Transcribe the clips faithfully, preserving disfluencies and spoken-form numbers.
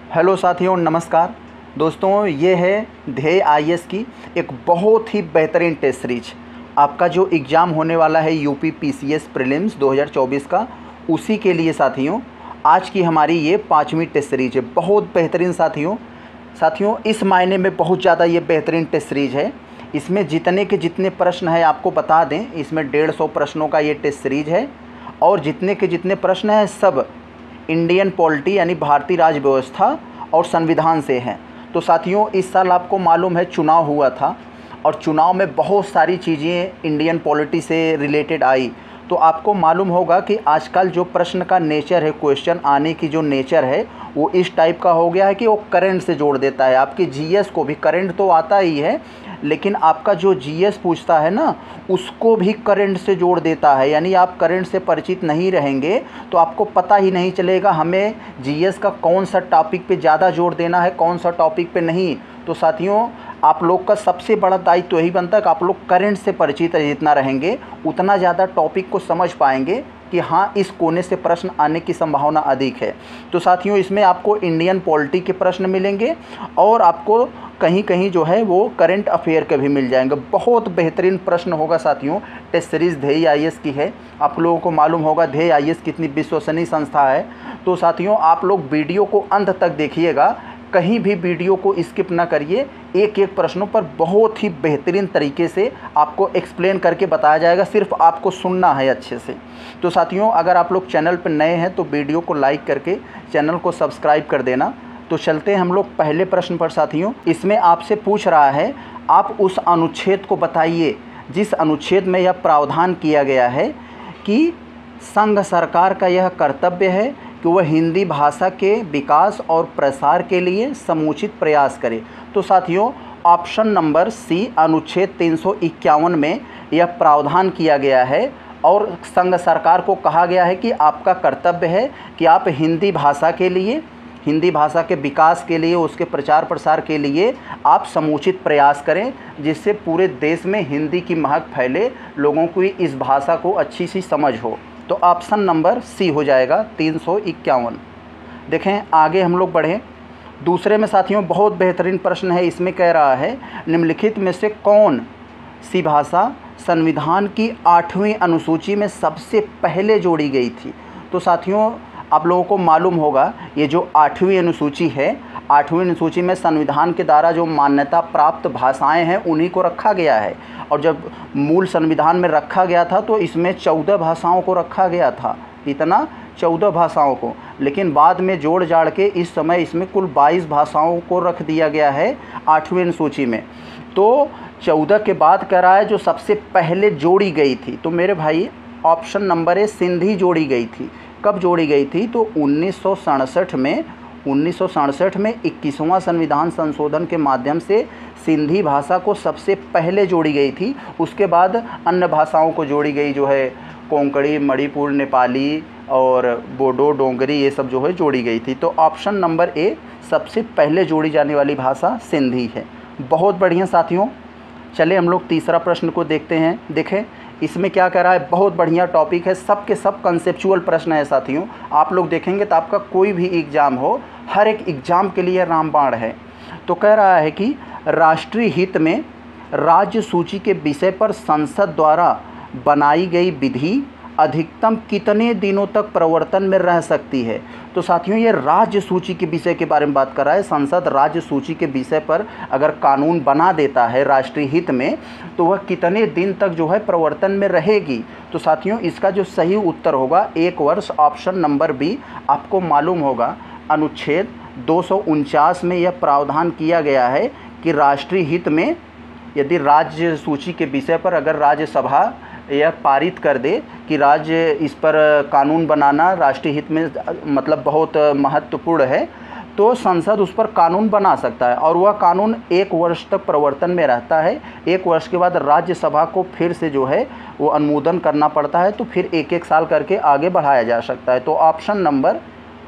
Hello साथियों, नमस्कार दोस्तों। ये है ध्येय आई ए एस की एक बहुत ही बेहतरीन टेस्ट सीरीज। आपका जो एग्ज़ाम होने वाला है UP P C S prelims दो हज़ार चौबीस का, उसी के लिए साथियों आज की हमारी ये पाँचवीं टेस्ट सीरीज है। बहुत बेहतरीन साथियों साथियों इस मायने में बहुत ज़्यादा ये बेहतरीन टेस्ट सीरीज है। इसमें जितने के जितने प्रश्न हैं आपको बता दें, इसमें डेढ़ सौ प्रश्नों का ये टेस्ट सीरीज है और जितने के जितने प्रश्न हैं सब इंडियन पॉलिटी यानी भारतीय राज्य व्यवस्था और संविधान से हैं। तो साथियों इस साल आपको मालूम है चुनाव हुआ था और चुनाव में बहुत सारी चीज़ें इंडियन पॉलिटी से रिलेटेड आई। तो आपको मालूम होगा कि आजकल जो प्रश्न का नेचर है, क्वेश्चन आने की जो नेचर है वो इस टाइप का हो गया है कि वो करंट से जोड़ देता है। आपके जी एस को भी करंट तो आता ही है, लेकिन आपका जो जी एस पूछता है ना उसको भी करंट से जोड़ देता है। यानी आप करंट से परिचित नहीं रहेंगे तो आपको पता ही नहीं चलेगा हमें जी एस का कौन सा टॉपिक पे ज़्यादा जोर देना है, कौन सा टॉपिक पे नहीं। तो साथियों आप लोग का सबसे बड़ा दायित्व यही बनता है कि आप लोग करंट से परिचित जितना रहेंगे उतना ज़्यादा टॉपिक को समझ पाएंगे कि हाँ इस कोने से प्रश्न आने की संभावना अधिक है। तो साथियों इसमें आपको इंडियन पॉलिटी के प्रश्न मिलेंगे और आपको कहीं कहीं जो है वो करंट अफेयर के भी मिल जाएंगे। बहुत बेहतरीन प्रश्न होगा साथियों। टेस्ट सीरीज़ ध्येय आई ए एस की है। आप लोगों को मालूम होगा ध्येय आई ए एस कितनी विश्वसनीय संस्था है। तो साथियों आप लोग वीडियो को अंत तक देखिएगा, कहीं भी वीडियो को स्किप ना करिए। एक एक प्रश्नों पर बहुत ही बेहतरीन तरीके से आपको एक्सप्लेन करके बताया जाएगा, सिर्फ आपको सुनना है अच्छे से। तो साथियों अगर आप लोग चैनल पर नए हैं तो वीडियो को लाइक करके चैनल को सब्सक्राइब कर देना। तो चलते हैं हम लोग पहले प्रश्न पर साथियों। इसमें आपसे पूछ रहा है आप उस अनुच्छेद को बताइए जिस अनुच्छेद में यह प्रावधान किया गया है कि संघ सरकार का यह कर्तव्य है कि वह हिंदी भाषा के विकास और प्रसार के लिए समुचित प्रयास करे। तो साथियों ऑप्शन नंबर सी अनुच्छेद तीन सौ इक्यावन में यह प्रावधान किया गया है और संघ सरकार को कहा गया है कि आपका कर्तव्य है कि आप हिंदी भाषा के लिए, हिंदी भाषा के विकास के लिए, उसके प्रचार प्रसार के लिए आप समुचित प्रयास करें, जिससे पूरे देश में हिंदी की महक फैले, लोगों को इस भाषा को अच्छी सी समझ हो। तो ऑप्शन नंबर सी हो जाएगा तीन सौ इक्यावन। देखें आगे हम लोग बढ़ें। दूसरे में साथियों बहुत बेहतरीन प्रश्न है। इसमें कह रहा है निम्नलिखित में से कौन सी भाषा संविधान की आठवीं अनुसूची में सबसे पहले जोड़ी गई थी। तो साथियों आप लोगों को मालूम होगा ये जो आठवीं अनुसूची है, आठवीं अनुसूची में संविधान के द्वारा जो मान्यता प्राप्त भाषाएं हैं उन्हीं को रखा गया है। और जब मूल संविधान में रखा गया था तो इसमें चौदह भाषाओं को रखा गया था, इतना चौदह भाषाओं को, लेकिन बाद में जोड़ जाड़ के इस समय इसमें कुल बाईस भाषाओं को रख दिया गया है आठवीं अनुसूची में। तो चौदह के बाद कह रहा है जो सबसे पहले जोड़ी गई थी। तो मेरे भाई ऑप्शन नंबर ए सिंधी जोड़ी गई थी। कब जोड़ी गई थी? तो उन्नीस सौ सड़सठ में उन्नीस सौ सड़सठ में इक्कीसवां संविधान संशोधन के माध्यम से सिंधी भाषा को सबसे पहले जोड़ी गई थी। उसके बाद अन्य भाषाओं को जोड़ी गई, जो है कोंकणी, मणिपुर, नेपाली और बोडो, डोंगरी, ये सब जो है जोड़ी गई थी। तो ऑप्शन नंबर ए सबसे पहले जोड़ी जाने वाली भाषा सिंधी है। बहुत बढ़िया साथियों, चले हम लोग तीसरा प्रश्न को देखते हैं। देखें इसमें क्या कह रहा है, बहुत बढ़िया टॉपिक है, सब के सब कंसेप्चुअल प्रश्न है साथियों। आप लोग देखेंगे तो आपका कोई भी एग्ज़ाम हो, हर एक एग्ज़ाम के लिए रामबाण है। तो कह रहा है कि राष्ट्रीय हित में राज्य सूची के विषय पर संसद द्वारा बनाई गई विधि अधिकतम कितने दिनों तक प्रवर्तन में रह सकती है। तो साथियों ये राज्य सूची के विषय के बारे में बात कर रहा है। संसद राज्य सूची के विषय पर अगर कानून बना देता है राष्ट्रीय हित में तो वह कितने दिन तक जो है प्रवर्तन में रहेगी। तो साथियों इसका जो सही उत्तर होगा एक वर्ष, ऑप्शन नंबर बी। आपको मालूम होगा अनुच्छेद दो सौ उनचास में यह प्रावधान किया गया है कि राष्ट्रीय हित में यदि राज्य सूची के विषय पर अगर राज्यसभा यह पारित कर दे कि राज्य इस पर कानून बनाना राष्ट्रीय हित में मतलब बहुत महत्वपूर्ण है, तो संसद उस पर कानून बना सकता है और वह कानून एक वर्ष तक प्रवर्तन में रहता है। एक वर्ष के बाद राज्यसभा को फिर से जो है वो अनुमोदन करना पड़ता है, तो फिर एक एक साल करके आगे बढ़ाया जा सकता है। तो ऑप्शन नंबर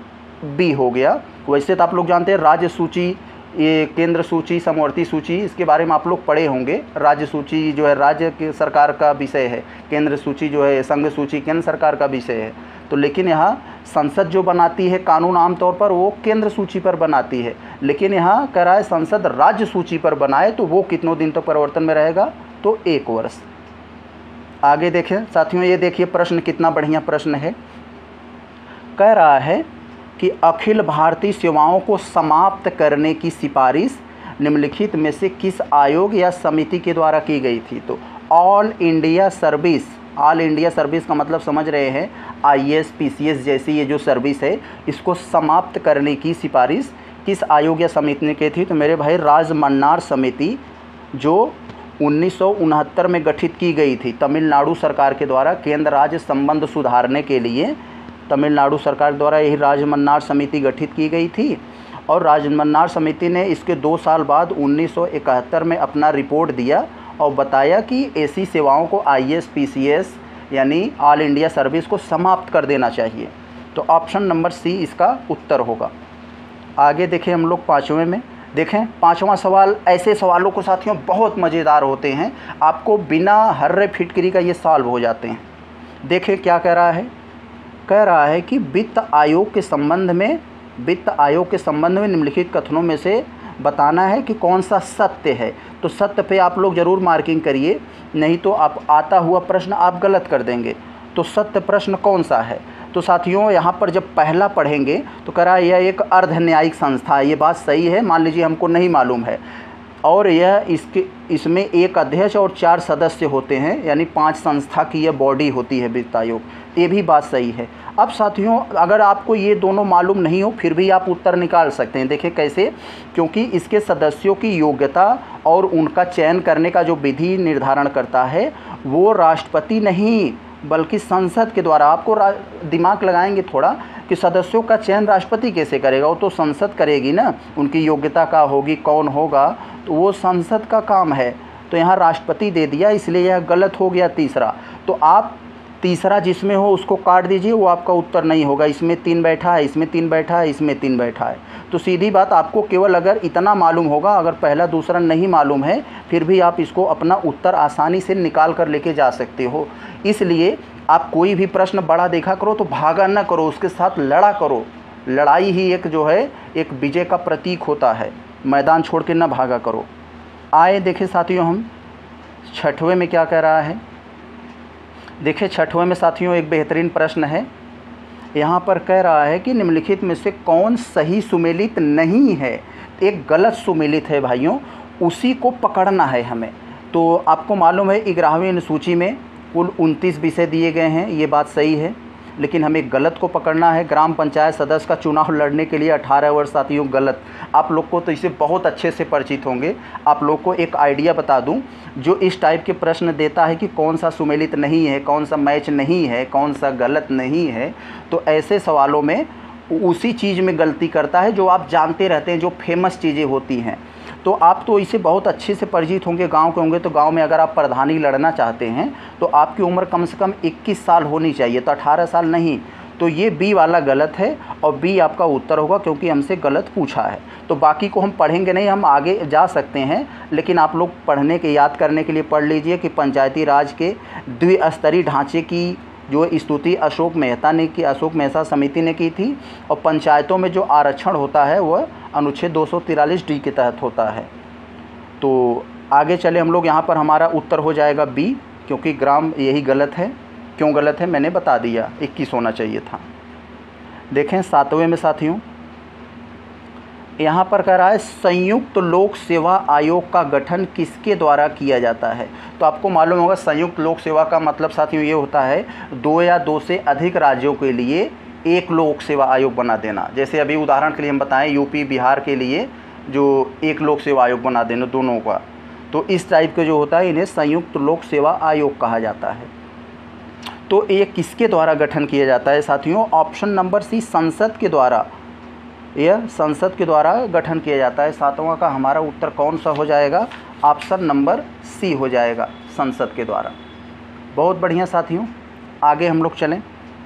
बी हो गया। वैसे तो आप लोग जानते हैं राज्य सूची, ये केंद्र सूची, समवर्ती सूची, इसके बारे में आप लोग पढ़े होंगे। राज्य सूची जो है राज्य की सरकार का विषय है, केंद्र सूची जो है संघ सूची केंद्र सरकार का विषय है। तो लेकिन यहाँ संसद जो बनाती है कानून आमतौर पर वो केंद्र सूची पर बनाती है, लेकिन यहाँ कह रहा है संसद राज्य सूची पर बनाए तो वो कितनों दिन तक तो परिवर्तन में रहेगा, तो एक वर्ष। आगे देखें साथियों, ये देखिए प्रश्न कितना बढ़िया प्रश्न है। कह रहा है कि अखिल भारतीय सेवाओं को समाप्त करने की सिफारिश निम्नलिखित में से किस आयोग या समिति के द्वारा की गई थी। तो all India service, all India service का मतलब समझ रहे हैं I A S P C S जैसी ये जो सर्विस है, इसको समाप्त करने की सिफारिश किस आयोग या समिति ने की थी। तो मेरे भाई राजमन्नार समिति जो उन्नीस सौ उनहत्तर में गठित की गई थी तमिलनाडु सरकार के द्वारा केंद्र राज्य संबंध सुधारने के लिए, तमिलनाडु सरकार द्वारा यही राजमन्नार समिति गठित की गई थी। और राजमन्नार समिति ने इसके दो साल बाद उन्नीस सौ इकहत्तर में अपना रिपोर्ट दिया और बताया कि ऐसी सेवाओं को I A S P C S यानी ऑल इंडिया सर्विस को समाप्त कर देना चाहिए। तो ऑप्शन नंबर सी इसका उत्तर होगा। आगे देखें हम लोग पाँचवें में, देखें पाँचवा सवाल। ऐसे सवालों को साथियों बहुत मज़ेदार होते हैं, आपको बिना हर्रे फिटकरी का ये सॉल्व हो जाते हैं। देखें क्या कह रहा है, कह रहा है कि वित्त आयोग के संबंध में वित्त आयोग के संबंध में निम्नलिखित कथनों में से बताना है कि कौन सा सत्य है। तो सत्य पे आप लोग ज़रूर मार्किंग करिए, नहीं तो आप आता हुआ प्रश्न आप गलत कर देंगे। तो सत्य प्रश्न कौन सा है। तो साथियों यहाँ पर जब पहला पढ़ेंगे तो कह रहा है यह एक अर्ध न्यायिक संस्था है, ये बात सही है। मान लीजिए हमको नहीं मालूम है और यह इसके इसमें एक अध्यक्ष और चार सदस्य होते हैं, यानी पांच संस्था की यह बॉडी होती है वित्त आयोग, ये भी बात सही है। अब साथियों अगर आपको ये दोनों मालूम नहीं हो फिर भी आप उत्तर निकाल सकते हैं। देखिए कैसे, क्योंकि इसके सदस्यों की योग्यता और उनका चयन करने का जो विधि निर्धारण करता है वो राष्ट्रपति नहीं बल्कि संसद के द्वारा। आपको दिमाग लगाएंगे थोड़ा कि सदस्यों का चयन राष्ट्रपति कैसे करेगा, वो तो संसद करेगी ना, उनकी योग्यता का होगी, कौन होगा, तो वो संसद का काम है। तो यहाँ राष्ट्रपति दे दिया, इसलिए यह गलत हो गया तीसरा। तो आप तीसरा जिसमें हो उसको काट दीजिए, वो आपका उत्तर नहीं होगा। इसमें तीन बैठा है, इसमें तीन बैठा है, इसमें तीन बैठा है। तो सीधी बात, आपको केवल अगर इतना मालूम होगा, अगर पहला दूसरा नहीं मालूम है फिर भी आप इसको अपना उत्तर आसानी से निकाल कर लेके जा सकते हो। इसलिए आप कोई भी प्रश्न बड़ा देखा करो तो भागा न करो, उसके साथ लड़ा करो। लड़ाई ही एक जो है एक विजय का प्रतीक होता है, मैदान छोड़ के न भागा करो। आए देखें साथियों हम छठवें में क्या कह रहा है। देखिए छठवें में साथियों एक बेहतरीन प्रश्न है। यहाँ पर कह रहा है कि निम्नलिखित में से कौन सही सुमेलित नहीं है। एक गलत सुमेलित है भाइयों, उसी को पकड़ना है हमें। तो आपको मालूम है ग्यारहवीं अनुसूची में कुल उनतीस विषय दिए गए हैं, ये बात सही है, लेकिन हमें गलत को पकड़ना है। ग्राम पंचायत सदस्य का चुनाव लड़ने के लिए अठारह वर्ष साथियों गलत। आप लोग को तो इसे बहुत अच्छे से परिचित होंगे। आप लोग को एक आइडिया बता दूं, जो इस टाइप के प्रश्न देता है कि कौन सा सुमेलित नहीं है, कौन सा मैच नहीं है, कौन सा गलत नहीं है, तो ऐसे सवालों में उसी चीज़ में गलती करता है जो आप जानते रहते हैं, जो फेमस चीज़ें होती हैं। तो आप तो इसे बहुत अच्छे से परिचित होंगे, गांव के होंगे। तो गांव में अगर आप प्रधानी लड़ना चाहते हैं तो आपकी उम्र कम से कम इक्कीस साल होनी चाहिए, तो अठारह साल नहीं। तो ये बी वाला गलत है और बी आपका उत्तर होगा, क्योंकि हमसे गलत पूछा है। तो बाकी को हम पढ़ेंगे नहीं, हम आगे जा सकते हैं, लेकिन आप लोग पढ़ने के याद करने के लिए पढ़ लीजिए कि पंचायती राज के द्विस्तरीय ढांचे की जो स्तुति अशोक मेहता ने की, अशोक मेहता समिति ने की थी। और पंचायतों में जो आरक्षण होता है वह अनुच्छेद दो सौ तिरालीस डी के तहत होता है। तो आगे चले हम लोग, यहाँ पर हमारा उत्तर हो जाएगा बी, क्योंकि ग्राम यही गलत है। क्यों गलत है मैंने बता दिया, इक्कीस होना चाहिए था। देखें सातवें में साथियों यहाँ पर कह रहा है संयुक्त लोक सेवा आयोग का गठन किसके द्वारा किया जाता है। तो आपको मालूम होगा संयुक्त लोक सेवा का मतलब साथियों ये होता है दो या दो से अधिक राज्यों के लिए एक लोक सेवा आयोग बना देना। जैसे अभी उदाहरण के लिए हम बताएं यूपी बिहार के लिए जो एक लोक सेवा आयोग बना देना दोनों का, तो इस टाइप के जो होता है इन्हें संयुक्त लोक सेवा आयोग कहा जाता है। तो ये किसके द्वारा गठन किया जाता है साथियों, ऑप्शन नंबर सी संसद के द्वारा, यह संसद के द्वारा गठन किया जाता है। सातवां का हमारा उत्तर कौन सा हो जाएगा, ऑप्शन नंबर सी हो जाएगा, संसद के द्वारा। बहुत बढ़िया साथियों, आगे हम लोग चलें।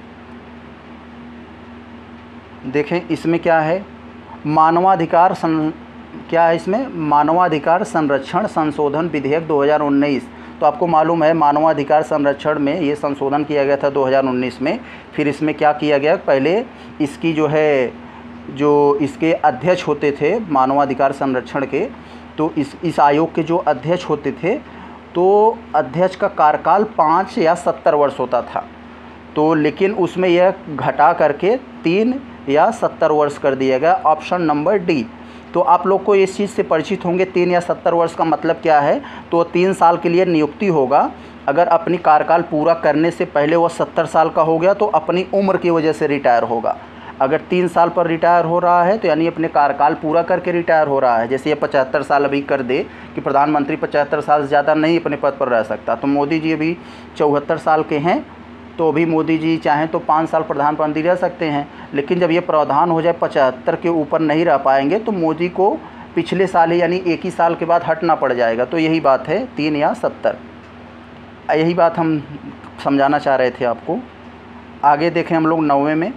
देखें इसमें क्या है, मानवाधिकार सं क्या है इसमें, मानवाधिकार संरक्षण संशोधन विधेयक दो हज़ार उन्नीस। तो आपको मालूम है मानवाधिकार संरक्षण में ये संशोधन किया गया था दो हज़ार उन्नीस में। फिर इसमें क्या किया गया, पहले इसकी जो है जो इसके अध्यक्ष होते थे मानवाधिकार संरक्षण के, तो इस इस आयोग के जो अध्यक्ष होते थे तो अध्यक्ष का कार्यकाल पाँच या सत्तर वर्ष होता था। तो लेकिन उसमें यह घटा करके तीन या सत्तर वर्ष कर दिया गया, ऑप्शन नंबर डी। तो आप लोग को इस चीज़ से परिचित होंगे तीन या सत्तर वर्ष का मतलब क्या है। तो तीन साल के लिए नियुक्ति होगा, अगर अपनी कार्यकाल पूरा करने से पहले वह सत्तर साल का हो गया तो अपनी उम्र की वजह से रिटायर होगा। अगर तीन साल पर रिटायर हो रहा है तो यानी अपने कार्यकाल पूरा करके रिटायर हो रहा है। जैसे ये पचहत्तर साल अभी कर दे कि प्रधानमंत्री पचहत्तर साल से ज़्यादा नहीं अपने पद पर रह सकता, तो मोदी जी अभी चौहत्तर साल के हैं, तो अभी मोदी जी चाहें तो पाँच साल प्रधानमंत्री रह सकते हैं। लेकिन जब ये प्रावधान हो जाए पचहत्तर के ऊपर नहीं रह पाएंगे तो मोदी को पिछले साल ही यानी एक ही साल के बाद हटना पड़ जाएगा। तो यही बात है तीन या सत्तर, यही बात हम समझाना चाह रहे थे आपको। आगे देखें हम लोग नौवें में,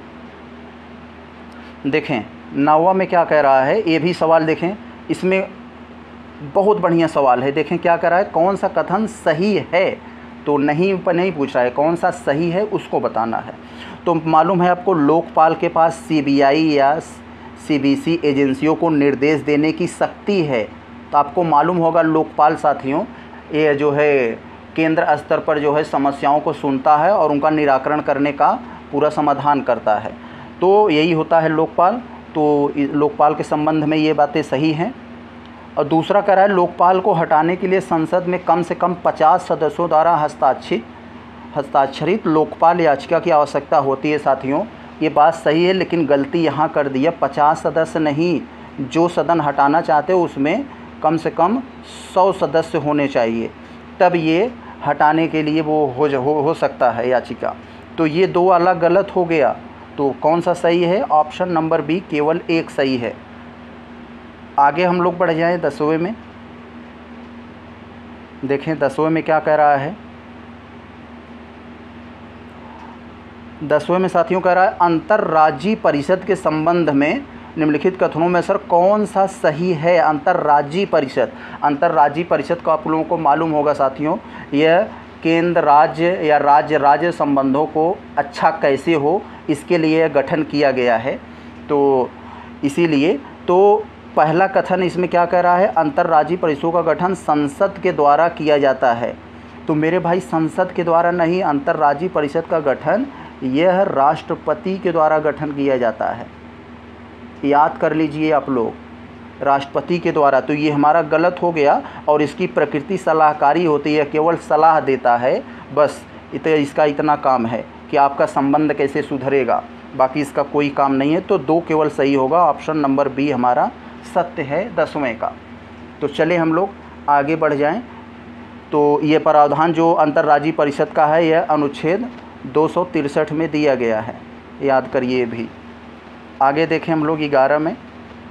देखें नौवा में क्या कह रहा है, ये भी सवाल देखें, इसमें बहुत बढ़िया सवाल है। देखें क्या कह रहा है, कौन सा कथन सही है, तो नहीं पर नहीं पूछ रहा है, कौन सा सही है उसको बताना है। तो मालूम है आपको लोकपाल के पास सीबीआई या सीबीसी एजेंसियों को निर्देश देने की शक्ति है। तो आपको मालूम होगा लोकपाल साथियों, ये जो है केंद्र स्तर पर जो है समस्याओं को सुनता है और उनका निराकरण करने का पूरा समाधान करता है। तो यही होता है लोकपाल। तो लोकपाल के संबंध में ये बातें सही हैं। और दूसरा कह रहा है लोकपाल को हटाने के लिए संसद में कम से कम पचास सदस्यों द्वारा हस्ताक्षरित हस्ताक्षरित लोकपाल याचिका की आवश्यकता होती है। साथियों ये बात सही है, लेकिन गलती यहाँ कर दी है, पचास सदस्य नहीं, जो सदन हटाना चाहते हो उसमें कम से कम सौ सदस्य होने चाहिए, तब ये हटाने के लिए वो हो हो, हो सकता है याचिका। तो ये दो अलग गलत हो गया। तो कौन सा सही है, ऑप्शन नंबर बी केवल एक सही है। आगे हम लोग बढ़ जाएं दसवें में, देखें दसवें में क्या कह रहा है। दसवें में साथियों कह रहा है अंतर्राज्यीय परिषद के संबंध में निम्नलिखित कथनों में सर कौन सा सही है। अंतर्राज्यीय परिषद, अंतर्राज्यीय परिषद को आप लोगों को मालूम होगा साथियों, यह केंद्र राज्य या राज्य राज्य संबंधों को अच्छा कैसे हो इसके लिए गठन किया गया है। तो इसीलिए तो पहला कथन इसमें क्या कह रहा है, अंतर्राज्यीय परिषदों का गठन संसद के द्वारा किया जाता है। तो मेरे भाई संसद के द्वारा नहीं, अंतर्राज्यीय परिषद का गठन यह राष्ट्रपति के द्वारा गठन किया जाता है। याद कर लीजिए आप लोग, राष्ट्रपति के द्वारा। तो ये हमारा गलत हो गया। और इसकी प्रकृति सलाहकारी होती है, केवल सलाह देता है, बस इत, इसका इतना काम है कि आपका संबंध कैसे सुधरेगा, बाकी इसका कोई काम नहीं है। तो दो केवल सही होगा, ऑप्शन नंबर बी हमारा सत्य है दसवें का। तो चले हम लोग आगे बढ़ जाएं। तो ये प्रावधान जो अंतर्राज्यीय परिषद का है यह अनुच्छेद दो सौ तिरसठ में दिया गया है, याद करिए भी। आगे देखें हम लोग ग्यारह में,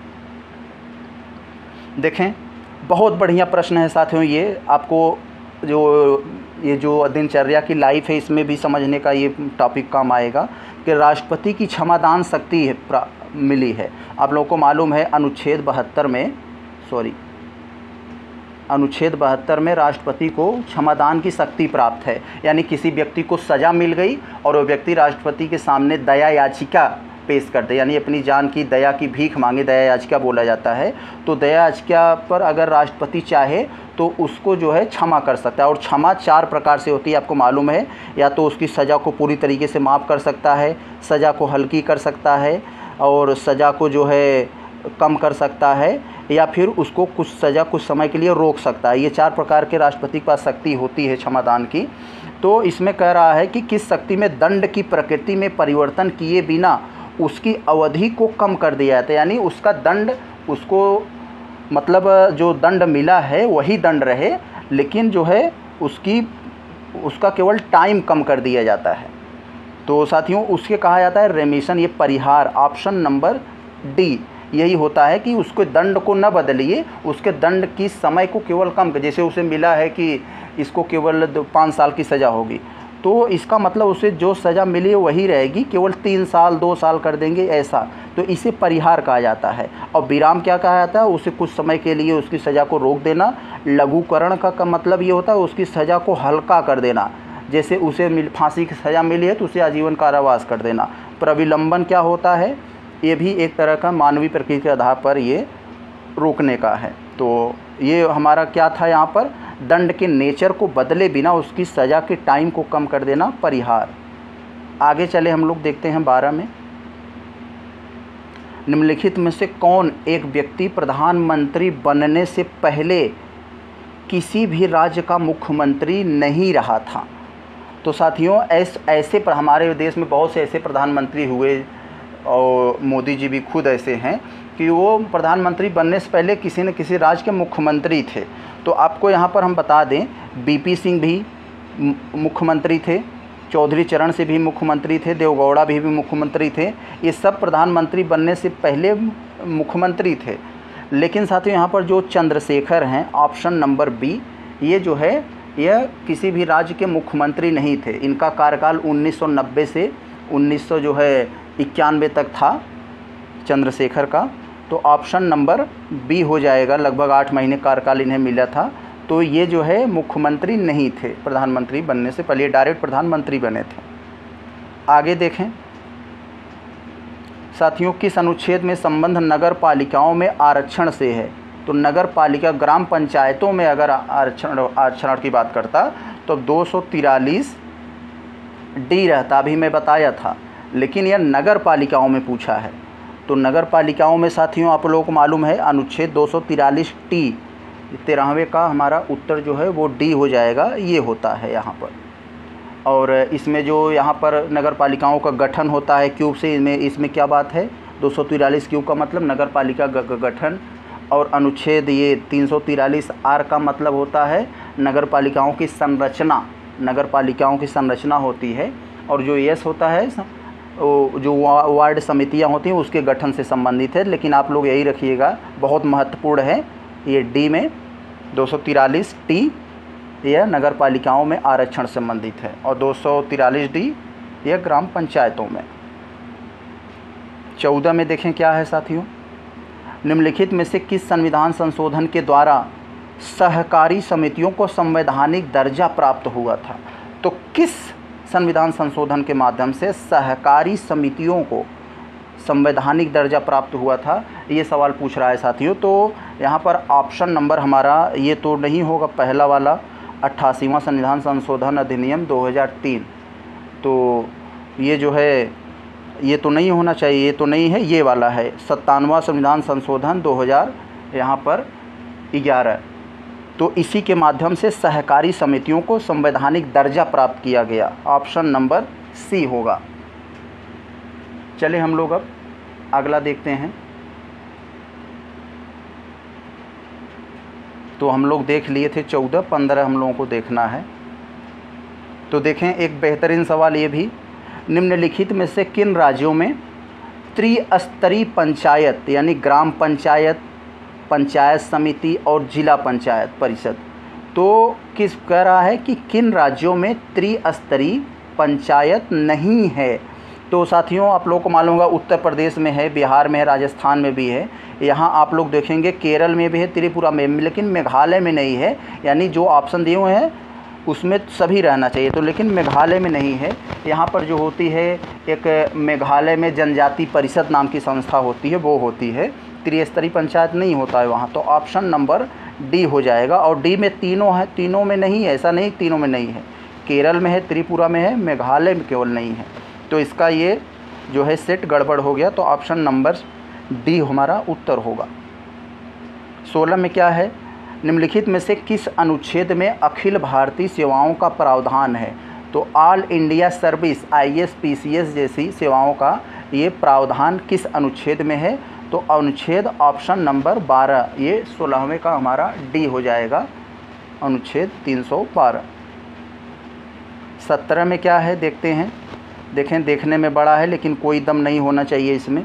देखें बहुत बढ़िया प्रश्न है साथियों। ये आपको जो ये जो दिनचर्या की लाइफ है इसमें भी समझने का ये टॉपिक काम आएगा कि राष्ट्रपति की क्षमादान शक्ति है मिली है। आप लोगों को मालूम है अनुच्छेद बहत्तर में सॉरी अनुच्छेद बहत्तर में राष्ट्रपति को क्षमादान की शक्ति प्राप्त है। यानी किसी व्यक्ति को सज़ा मिल गई और वो व्यक्ति राष्ट्रपति के सामने दया याचिका पेश कर दे, यानी अपनी जान की दया की भीख मांगे, दया याचिका बोला जाता है। तो दया याचिका पर अगर राष्ट्रपति चाहे तो उसको जो है क्षमा कर सकता है। और क्षमा चार प्रकार से होती है, आपको मालूम है। या तो उसकी सज़ा को पूरी तरीके से माफ़ कर सकता है, सज़ा को हल्की कर सकता है, और सज़ा को जो है कम कर सकता है, या फिर उसको कुछ सज़ा कुछ समय के लिए रोक सकता है। ये चार प्रकार के राष्ट्रपति के पास शक्ति होती है क्षमादान की। तो इसमें कह रहा है कि किस शक्ति में दंड की प्रकृति में परिवर्तन किए बिना उसकी अवधि को कम कर दिया जाता है। यानी उसका दंड, उसको मतलब जो दंड मिला है वही दंड रहे, लेकिन जो है उसकी उसका केवल टाइम कम कर दिया जाता है। तो साथियों उसके कहा जाता है रेमिशन, ये परिहार, ऑप्शन नंबर डी यही होता है कि उसके दंड को न बदलिए, उसके दंड की समय को केवल कम कर। जैसे उसे मिला है कि इसको केवल पाँच साल की सज़ा होगी, तो इसका मतलब उसे जो सज़ा मिली है वही रहेगी, केवल तीन साल दो साल कर देंगे ऐसा। तो इसे परिहार कहा जाता है। और विराम क्या कहा जाता है? उसे कुछ समय के लिए उसकी सज़ा को रोक देना। लघुकरण का, का मतलब ये होता है उसकी सज़ा को हल्का कर देना, जैसे उसे मिल फांसी की सज़ा मिली है तो उसे आजीवन कारावास कर देना। प्रविलंबन क्या होता है? ये भी एक तरह का मानवीय प्रकृति के आधार पर ये रोकने का है। तो ये हमारा क्या था यहाँ पर? दंड के नेचर को बदले बिना उसकी सज़ा के टाइम को कम कर देना, परिहार। आगे चले हम लोग देखते हैं बारह में, निम्नलिखित में से कौन एक व्यक्ति प्रधानमंत्री बनने से पहले किसी भी राज्य का मुख्यमंत्री नहीं रहा था? तो साथियों ऐस ऐसे पर हमारे देश में बहुत से ऐसे प्रधानमंत्री हुए और मोदी जी भी खुद ऐसे हैं कि वो प्रधानमंत्री बनने से पहले किसी न किसी राज्य के मुख्यमंत्री थे। तो आपको यहाँ पर हम बता दें, बीपी सिंह भी मुख्यमंत्री थे, चौधरी चरण सिंह भी मुख्यमंत्री थे, देवगौड़ा भी, भी मुख्यमंत्री थे। ये सब प्रधानमंत्री बनने से पहले मुख्यमंत्री थे। लेकिन साथियों यहाँ पर जो चंद्रशेखर हैं, ऑप्शन नंबर बी, ये जो है यह किसी भी राज्य के मुख्यमंत्री नहीं थे। इनका कार्यकाल उन्नीस सौ नब्बे से उन्नीस सौ जो है इक्यानवे तक था चंद्रशेखर का। तो ऑप्शन नंबर बी हो जाएगा। लगभग आठ महीने कार्यकाल इन्हें मिला था। तो ये जो है मुख्यमंत्री नहीं थे प्रधानमंत्री बनने से पहले, डायरेक्ट प्रधानमंत्री बने थे। आगे देखें साथियों, किस अनुच्छेद में संबंध नगर पालिकाओं में आरक्षण से है? तो नगर पालिका ग्राम पंचायतों में अगर आरक्षण आरक्षण की बात करता तो दो सौ तिरालीस डी रहता, अभी मैं बताया था। लेकिन यह नगर पालिकाओं में पूछा है। तो नगर पालिकाओं में साथियों आप लोगों को मालूम है अनुच्छेद दो सौ तिरालीस टी, तेरहवें का हमारा उत्तर जो है वो डी हो जाएगा, ये होता है यहाँ पर। और इसमें जो यहाँ पर नगर पालिकाओं का गठन होता है क्यूब से, इसमें इसमें क्या बात है? दो सौ तिरालीस क्यूब का मतलब नगर पालिका गठन। और अनुच्छेद ये तीन सौ तिरालीस आर का मतलब होता है नगर पालिकाओं की संरचना, नगर पालिकाओं की संरचना होती है। और जो यस होता है वो जो वार्ड समितियां होती हैं उसके गठन से संबंधित है। लेकिन आप लोग यही रखिएगा, बहुत महत्वपूर्ण है ये डी में दो सौ तिरालीस टी, यह नगर पालिकाओं में आरक्षण संबंधित है। और दो सौ तिरालीस डी यह ग्राम पंचायतों में। चौदह में देखें क्या है साथियों, निम्नलिखित में से किस संविधान संशोधन के द्वारा सहकारी समितियों को संवैधानिक दर्जा प्राप्त हुआ था? तो किस संविधान संशोधन के माध्यम से सहकारी समितियों को संवैधानिक दर्जा प्राप्त हुआ था, ये सवाल पूछ रहा है साथियों। तो यहाँ पर ऑप्शन नंबर हमारा ये तो नहीं होगा, पहला वाला अट्ठासीवां संविधान संशोधन अधिनियम दो हज़ार तीन। तो ये जो है ये तो नहीं होना चाहिए, ये तो नहीं है, ये वाला है सत्तानवां संविधान संशोधन दो हज़ार यहाँ पर ग्यारह। तो इसी के माध्यम से सहकारी समितियों को संवैधानिक दर्जा प्राप्त किया गया। ऑप्शन नंबर सी होगा। चले हम लोग अब अगला देखते हैं। तो हम लोग देख लिए थे चौदह, पंद्रह हम लोगों को देखना है। तो देखें एक बेहतरीन सवाल ये भी, निम्नलिखित में से किन राज्यों में त्रिस्तरीय पंचायत यानी ग्राम पंचायत, पंचायत समिति और जिला पंचायत परिषद, तो किस कह रहा है कि किन राज्यों में त्रिस्तरीय पंचायत नहीं है? तो साथियों आप लोगों को मालूम होगा उत्तर प्रदेश में है, बिहार में है, राजस्थान में भी है। यहाँ आप लोग देखेंगे केरल में भी है, त्रिपुरा में, लेकिन मेघालय में नहीं है। यानी जो ऑप्शन दिए हुए हैं उसमें सभी रहना चाहिए, तो लेकिन मेघालय में नहीं है। यहाँ पर जो होती है एक मेघालय में जनजाति परिषद नाम की संस्था होती है, वो होती है, त्रिस्तरीय पंचायत नहीं होता है वहाँ। तो ऑप्शन नंबर डी हो जाएगा। और डी में तीनों है, तीनों में नहीं है, ऐसा नहीं तीनों में नहीं है, केरल में है, त्रिपुरा में है, मेघालय में केवल नहीं है। तो इसका ये जो है सेट गड़बड़ हो गया। तो ऑप्शन नंबर डी हमारा उत्तर होगा। सोलह में क्या है, निम्नलिखित में से किस अनुच्छेद में अखिल भारतीय सेवाओं का प्रावधान है? तो all India service, I S P C S जैसी सेवाओं का ये प्रावधान किस अनुच्छेद में है? तो अनुच्छेद ऑप्शन नंबर बारह, ये सोलहवें का हमारा डी हो जाएगा, अनुच्छेद तीन सौ बारह। सत्रह में क्या है देखते हैं। देखें देखने में बड़ा है लेकिन कोई दम नहीं होना चाहिए इसमें।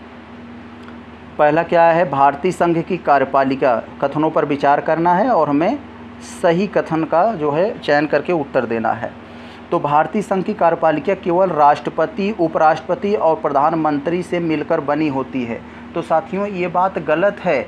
पहला क्या है, भारतीय संघ की कार्यपालिका कथनों पर विचार करना है और हमें सही कथन का जो है चयन करके उत्तर देना है। तो भारतीय संघ की कार्यपालिका केवल राष्ट्रपति, उपराष्ट्रपति और प्रधानमंत्री से मिलकर बनी होती है। तो साथियों ये बात गलत है।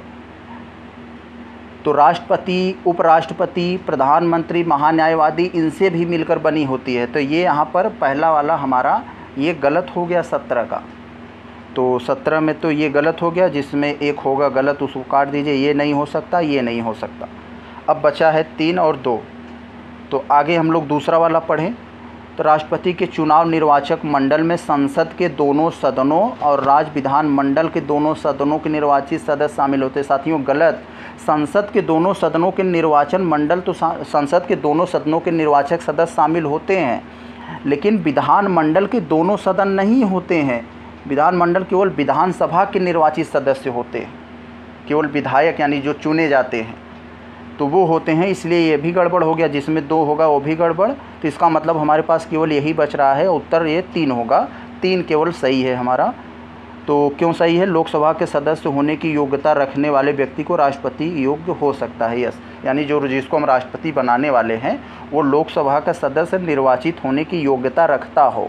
तो राष्ट्रपति, उपराष्ट्रपति, प्रधानमंत्री, महान्यायवादी इनसे भी मिलकर बनी होती है। तो ये यहाँ पर पहला वाला हमारा ये गलत हो गया सत्रह का। तो सत्रह में तो ये गलत हो गया, जिसमें एक होगा गलत उसको काट दीजिए, ये नहीं हो सकता, ये नहीं हो सकता। अब बचा है तीन और दो। तो आगे हम लोग दूसरा वाला पढ़ें। तो राष्ट्रपति के चुनाव निर्वाचक मंडल में संसद के दोनों सदनों और राज्य विधानमंडल के दोनों सदनों के निर्वाचित सदस्य शामिल होते हैं। साथियों गलत, संसद के दोनों सदनों के निर्वाचन मंडल तो संसद के दोनों सदनों के निर्वाचक सदस्य शामिल होते हैं, लेकिन विधानमंडल के दोनों सदन नहीं होते हैं। विधानमंडल केवल विधानसभा के निर्वाचित सदस्य होते हैं, केवल विधायक यानी जो चुने जाते हैं तो वो होते हैं। इसलिए ये भी गड़बड़ हो गया, जिसमें दो होगा वो भी गड़बड़। तो इसका मतलब हमारे पास केवल यही बच रहा है, उत्तर ये तीन होगा। तीन केवल सही है हमारा। तो क्यों सही है? लोकसभा के सदस्य होने की योग्यता रखने वाले व्यक्ति को राष्ट्रपति योग्य हो सकता है। यस, यानी जो जिसको हम राष्ट्रपति बनाने वाले हैं वो लोकसभा का सदस्य निर्वाचित होने की योग्यता रखता हो।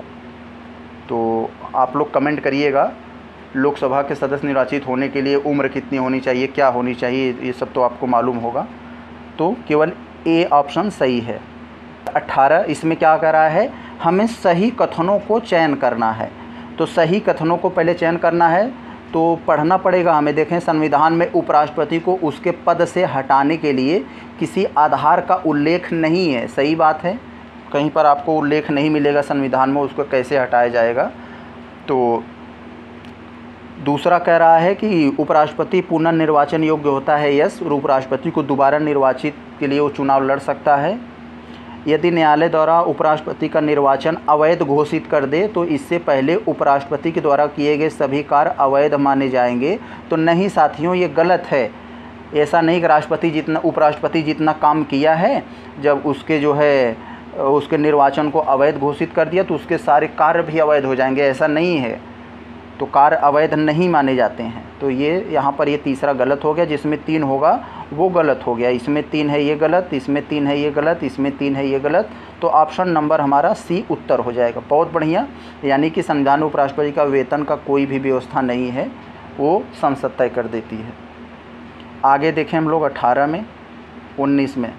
तो आप लोग कमेंट करिएगा, लोकसभा के सदस्य निर्वाचित होने के लिए उम्र कितनी होनी चाहिए, क्या होनी चाहिए, ये सब तो आपको मालूम होगा। तो केवल ए ऑप्शन सही है। अठारह, इसमें क्या कह रहा है? हमें सही कथनों को चयन करना है। तो सही कथनों को पहले चयन करना है तो पढ़ना पड़ेगा हमें। देखें, संविधान में उपराष्ट्रपति को उसके पद से हटाने के लिए किसी आधार का उल्लेख नहीं है। सही बात है, कहीं पर आपको उल्लेख नहीं मिलेगा संविधान में, उसको कैसे हटाया जाएगा। तो दूसरा कह रहा है कि उपराष्ट्रपति पुनर्निर्वाचन योग्य होता है। यस, उपराष्ट्रपति को दोबारा निर्वाचित के लिए वो चुनाव लड़ सकता है। यदि न्यायालय द्वारा उपराष्ट्रपति का निर्वाचन अवैध घोषित कर दे तो इससे पहले उपराष्ट्रपति के द्वारा किए गए सभी कार्य अवैध माने जाएंगे। तो नहीं साथियों, ये गलत है। ऐसा नहीं कि राष्ट्रपति जितना उपराष्ट्रपति जितना काम किया है, जब उसके जो है उसके निर्वाचन को अवैध घोषित कर दिया तो उसके सारे कार्य भी अवैध हो जाएंगे। ऐसा नहीं है, तो कार्य अवैध नहीं माने जाते हैं। तो ये यहाँ पर ये तीसरा गलत हो गया, जिसमें तीन होगा वो गलत हो गया। इसमें तीन है ये गलत, इसमें तीन है ये गलत, इसमें तीन है ये गलत। तो ऑप्शन नंबर हमारा सी उत्तर हो जाएगा। बहुत बढ़िया, यानी कि संविधान में उपराष्ट्रपति का वेतन का कोई भी व्यवस्था नहीं है, वो संसद तय कर देती है। आगे देखें हम लोग अठारह में, उन्नीस में।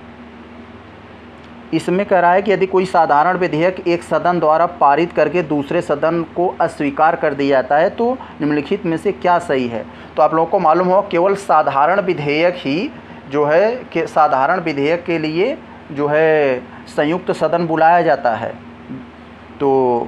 इसमें कह रहा है कि यदि कोई साधारण विधेयक एक सदन द्वारा पारित करके दूसरे सदन को अस्वीकार कर दिया जाता है तो निम्नलिखित में से क्या सही है? तो आप लोगों को मालूम हो, केवल साधारण विधेयक ही जो है कि साधारण विधेयक के लिए जो है संयुक्त सदन बुलाया जाता है। तो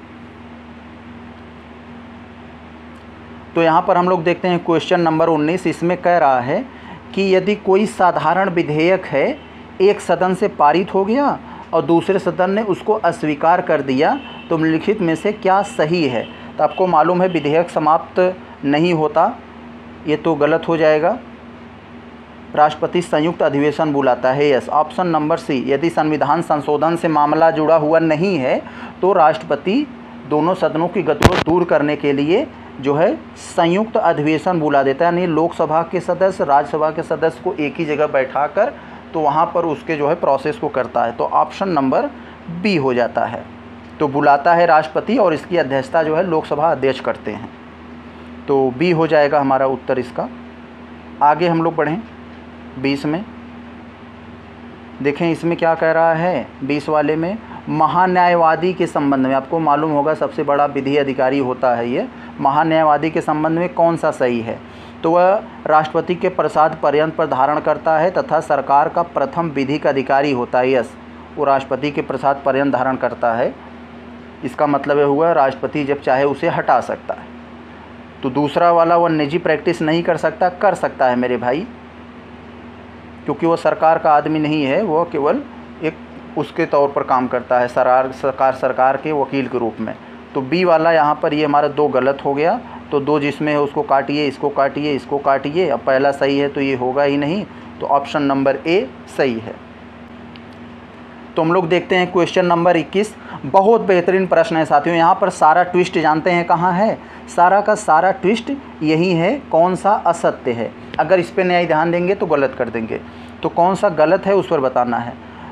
तो यहाँ पर हम लोग देखते हैं क्वेश्चन नंबर उन्नीस। इसमें कह रहा है कि यदि कोई साधारण विधेयक है एक सदन से पारित हो गया और दूसरे सदन ने उसको अस्वीकार कर दिया तो निम्नलिखित में से क्या सही है? तो आपको मालूम है विधेयक समाप्त नहीं होता, ये तो गलत हो जाएगा। राष्ट्रपति संयुक्त अधिवेशन बुलाता है। Yes, option number C. यदि संविधान संशोधन से मामला जुड़ा हुआ नहीं है तो राष्ट्रपति दोनों सदनों की गति को दूर करने के लिए जो है संयुक्त अधिवेशन बुला देता है, यानी लोकसभा के सदस्य राज्यसभा के सदस्य को एक ही जगह बैठाकर तो वहाँ पर उसके जो है प्रोसेस को करता है। तो ऑप्शन नंबर बी हो जाता है। तो बुलाता है राष्ट्रपति और इसकी अध्यक्षता जो है लोकसभा अध्यक्ष करते हैं। तो बी हो जाएगा हमारा उत्तर इसका। आगे हम लोग बढ़ें बीस में। देखें इसमें क्या कह रहा है बीस वाले में, महान्यायवादी के संबंध में। आपको मालूम होगा सबसे बड़ा विधि अधिकारी होता है ये। महान्यायवादी के संबंध में कौन सा सही है? तो वह राष्ट्रपति के प्रसाद पर्यंत पर धारण करता है तथा सरकार का प्रथम विधिक अधिकारी होता है। यस, वो राष्ट्रपति के प्रसाद पर्यंत धारण करता है। इसका मतलब यह हुआ राष्ट्रपति जब चाहे उसे हटा सकता है। तो दूसरा वाला वह निजी प्रैक्टिस नहीं कर सकता, कर सकता है मेरे भाई, क्योंकि वो सरकार का आदमी नहीं है, वो केवल एक उसके तौर पर काम करता है, सरकार सरकार सरकार के वकील के रूप में। तो बी वाला यहाँ पर ये हमारा दो गलत हो गया। तो दो जिसमें है उसको काटिए, इसको काटिए, इसको काटिए। अब पहला सही है तो ये होगा ही नहीं, तो ऑप्शन नंबर ए सही है। तो हम लोग देखते हैं क्वेश्चन नंबर इक्कीस। बहुत बेहतरीन प्रश्न है साथियों। यहाँ पर सारा ट्विस्ट जानते हैं कहाँ है? सारा का सारा ट्विस्ट यही है, कौन सा असत्य है। अगर इस पर नहीं ध्यान देंगे तो गलत कर देंगे। तो कौन सा गलत है उस पर बताना है।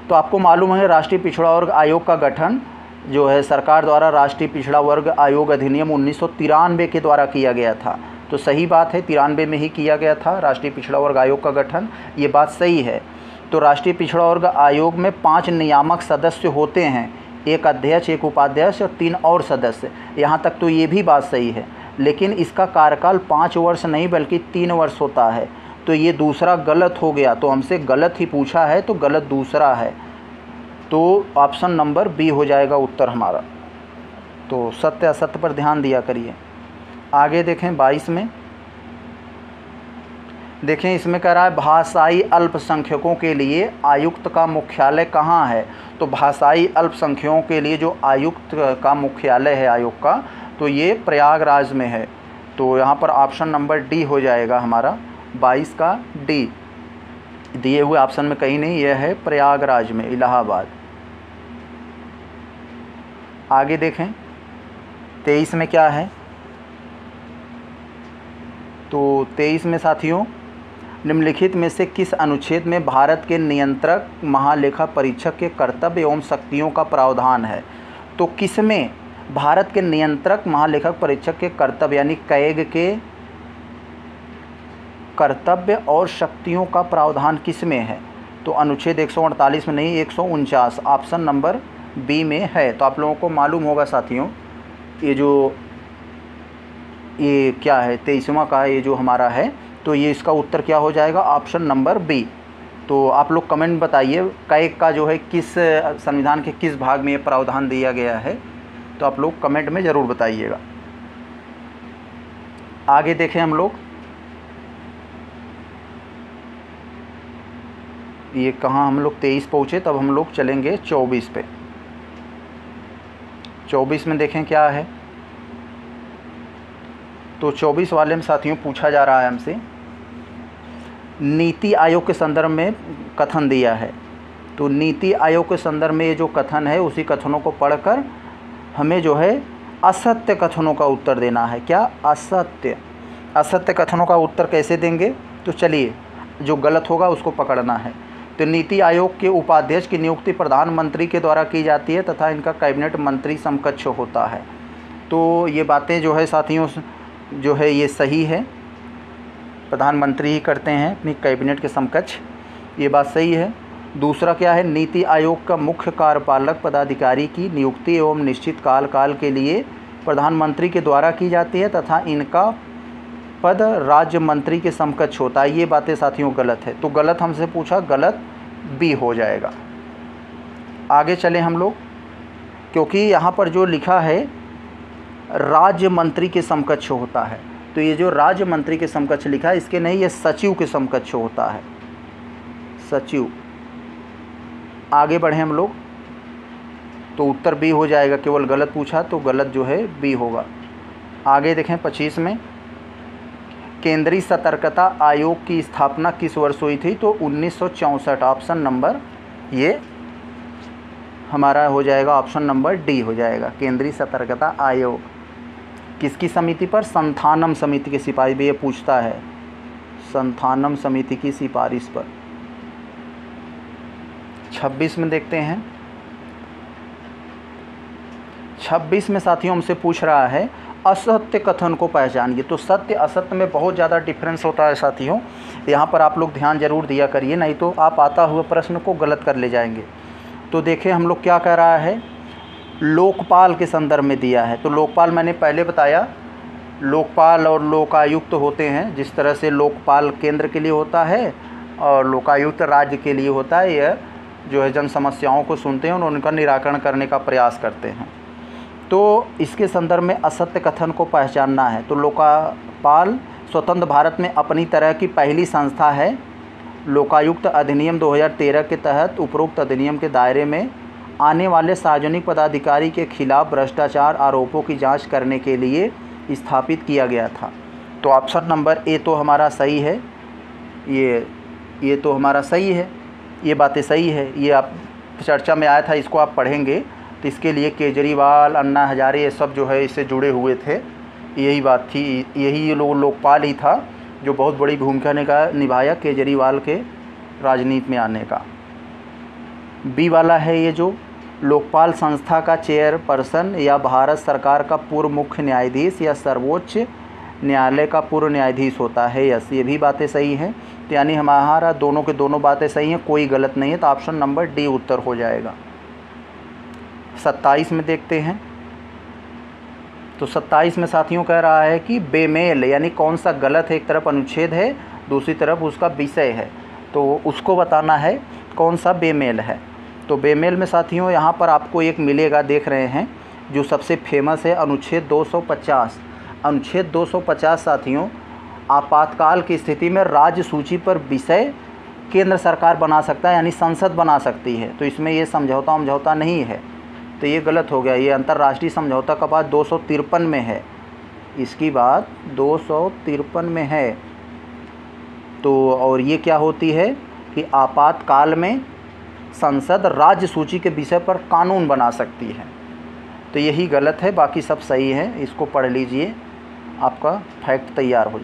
तो आपको मालूम है राष्ट्रीय पिछड़ा वर्ग आयोग का गठन जो है सरकार द्वारा राष्ट्रीय पिछड़ा वर्ग आयोग अधिनियम उन्नीस सौ तिरानवे के द्वारा किया गया था। तो सही बात है, तिरानवे में ही किया गया था राष्ट्रीय पिछड़ा वर्ग आयोग का गठन, ये बात सही है। तो राष्ट्रीय पिछड़ा वर्ग आयोग में पांच नियामक सदस्य होते हैं, एक अध्यक्ष, एक उपाध्यक्ष और तीन और सदस्य। यहाँ तक तो ये भी बात सही है, लेकिन इसका कार्यकाल पाँच वर्ष नहीं बल्कि तीन वर्ष होता है। तो ये दूसरा गलत हो गया, तो हमसे गलत ही पूछा है तो गलत दूसरा है। तो ऑप्शन नंबर बी हो जाएगा उत्तर हमारा। तो सत्य असत्य पर ध्यान दिया करिए। आगे देखें बाईस में, देखें इसमें कह रहा है भाषाई अल्पसंख्यकों के लिए आयुक्त का मुख्यालय कहाँ है। तो भाषाई अल्पसंख्यकों के लिए जो आयुक्त का मुख्यालय है आयोग का, तो ये प्रयागराज में है। तो यहाँ पर ऑप्शन नंबर डी हो जाएगा हमारा, बाईस का डी। दिए हुए ऑप्शन में कहीं नहीं, यह है प्रयागराज में, इलाहाबाद। आगे देखें तेईस में क्या है। तो तेईस में साथियों, निम्नलिखित में से किस अनुच्छेद में भारत के नियंत्रक महालेखा परीक्षक के कर्तव्य एवं शक्तियों का प्रावधान है। तो किसमें भारत के नियंत्रक महालेखक परीक्षक के कर्तव्य यानी कैग के कर्तव्य और शक्तियों का प्रावधान किसमें है। तो अनुच्छेद एक सौ अड़तालीस में नहीं, एक सौ उनचास, ऑप्शन नंबर बी में है। तो आप लोगों को मालूम होगा साथियों, ये जो ये क्या है तेईसवां का ये जो हमारा है, तो ये इसका उत्तर क्या हो जाएगा, ऑप्शन नंबर बी। तो आप लोग कमेंट बताइए कैग का जो है किस संविधान के किस भाग में ये प्रावधान दिया गया है, तो आप लोग कमेंट में ज़रूर बताइएगा। आगे देखें हम लोग, ये कहाँ हम लोग तेईस पहुँचे, तब हम लोग चलेंगे चौबीस पे। चौबीस में देखें क्या है। तो चौबीस वाले में साथियों पूछा जा रहा है हमसे, नीति आयोग के संदर्भ में कथन दिया है। तो नीति आयोग के संदर्भ में ये जो कथन है, उसी कथनों को पढ़कर हमें जो है असत्य कथनों का उत्तर देना है। क्या, असत्य। असत्य कथनों का उत्तर कैसे देंगे, तो चलिए जो गलत होगा उसको पकड़ना है। तो नीति आयोग के उपाध्यक्ष की नियुक्ति प्रधानमंत्री के द्वारा की जाती है तथा इनका कैबिनेट मंत्री समकक्ष होता है। तो ये बातें जो है साथियों जो है ये सही है, प्रधानमंत्री ही करते हैं अपनी कैबिनेट के समकक्ष, ये बात सही है। दूसरा क्या है, नीति आयोग का मुख्य कार्यपालक पदाधिकारी की नियुक्ति एवं निश्चित काल काल के लिए प्रधानमंत्री के द्वारा की जाती है तथा इनका पद राज्य मंत्री के समकक्ष होता है। ये बातें साथियों गलत है, तो गलत हमसे पूछा, गलत बी हो जाएगा। आगे चले हम लोग, क्योंकि यहाँ पर जो लिखा है राज्य मंत्री के समकक्ष होता है, तो ये जो राज्य मंत्री के समकक्ष लिखा है इसके नहीं, ये सचिव के समकक्ष होता है, सचिव। आगे बढ़े हम लोग, तो उत्तर बी हो जाएगा, केवल गलत पूछा तो गलत जो है बी होगा। आगे देखें पच्चीस में, केंद्रीय सतर्कता आयोग की स्थापना किस वर्ष हुई थी। तो उन्नीस सौ चौंसठ, ऑप्शन नंबर ये हमारा हो जाएगा, ऑप्शन नंबर डी हो जाएगा। केंद्रीय सतर्कता आयोग किसकी समिति पर, संथानम समिति की सिफारिश भी ये पूछता है, संथानम समिति की सिफारिश पर। छब्बीस में देखते हैं, छब्बीस में साथियों हमसे पूछ रहा है असत्य कथन को पहचानिए। तो सत्य असत्य में बहुत ज़्यादा डिफरेंस होता है साथियों, यहाँ पर आप लोग ध्यान जरूर दिया करिए, नहीं तो आप आता हुआ प्रश्न को गलत कर ले जाएंगे। तो देखें हम लोग क्या कह रहा है, लोकपाल के संदर्भ में दिया है। तो लोकपाल मैंने पहले बताया, लोकपाल और लोकायुक्त होते हैं। जिस तरह से लोकपाल केंद्र के लिए होता है और लोकायुक्त राज्य के लिए होता है, यह जो है जन समस्याओं को सुनते हैं और उनका निराकरण करने का प्रयास करते हैं। तो इसके संदर्भ में असत्य कथन को पहचानना है। तो लोकपाल स्वतंत्र भारत में अपनी तरह की पहली संस्था है। लोकायुक्त अधिनियम दो हज़ार तेरह के तहत उपरोक्त अधिनियम के दायरे में आने वाले सार्वजनिक पदाधिकारी के खिलाफ भ्रष्टाचार आरोपों की जांच करने के लिए स्थापित किया गया था। तो ऑप्शन नंबर ए तो हमारा सही है, ये ये तो हमारा सही है, ये बातें सही है। ये आप चर्चा में आया था, इसको आप पढ़ेंगे तो इसके लिए केजरीवाल, अन्ना हजारे, ये सब जो है इससे जुड़े हुए थे। यही बात थी, यही लोग लोकपाल ही था जो बहुत बड़ी भूमिका ने का निभाया केजरीवाल के राजनीति में आने का। बी वाला है ये जो लोकपाल संस्था का चेयरपर्सन या भारत सरकार का पूर्व मुख्य न्यायाधीश या सर्वोच्च न्यायालय का पूर्व न्यायाधीश होता है। यस, ये भी बातें सही हैं। तो यानी हमारा दोनों के दोनों बातें सही हैं, कोई गलत नहीं है। तो ऑप्शन नंबर डी उत्तर हो जाएगा। सत्ताईस में देखते हैं। तो सत्ताईस में साथियों कह रहा है कि बेमेल यानी कौन सा गलत है। एक तरफ अनुच्छेद है, दूसरी तरफ उसका विषय है, तो उसको बताना है कौन सा बेमेल है। तो बेमेल में साथियों यहाँ पर आपको एक मिलेगा, देख रहे हैं, जो सबसे फेमस है अनुच्छेद दो सौ पचास। अनुच्छेद दो सौ पचास साथियों आपातकाल की स्थिति में राज्य सूची पर विषय केंद्र सरकार बना सकता है, यानी संसद बना सकती है। तो इसमें ये समझौता समझौता नहीं है, तो ये गलत हो गया। ये अंतर्राष्ट्रीय समझौता का बात दो सौ तिरपन में है, इसकी बात दो सौ तिरपन में है। तो और ये क्या होती है कि आपातकाल में संसद राज्य सूची के विषय पर कानून बना सकती है। तो यही गलत है, बाकी सब सही है। इसको पढ़ लीजिए, आपका फैक्ट तैयार हो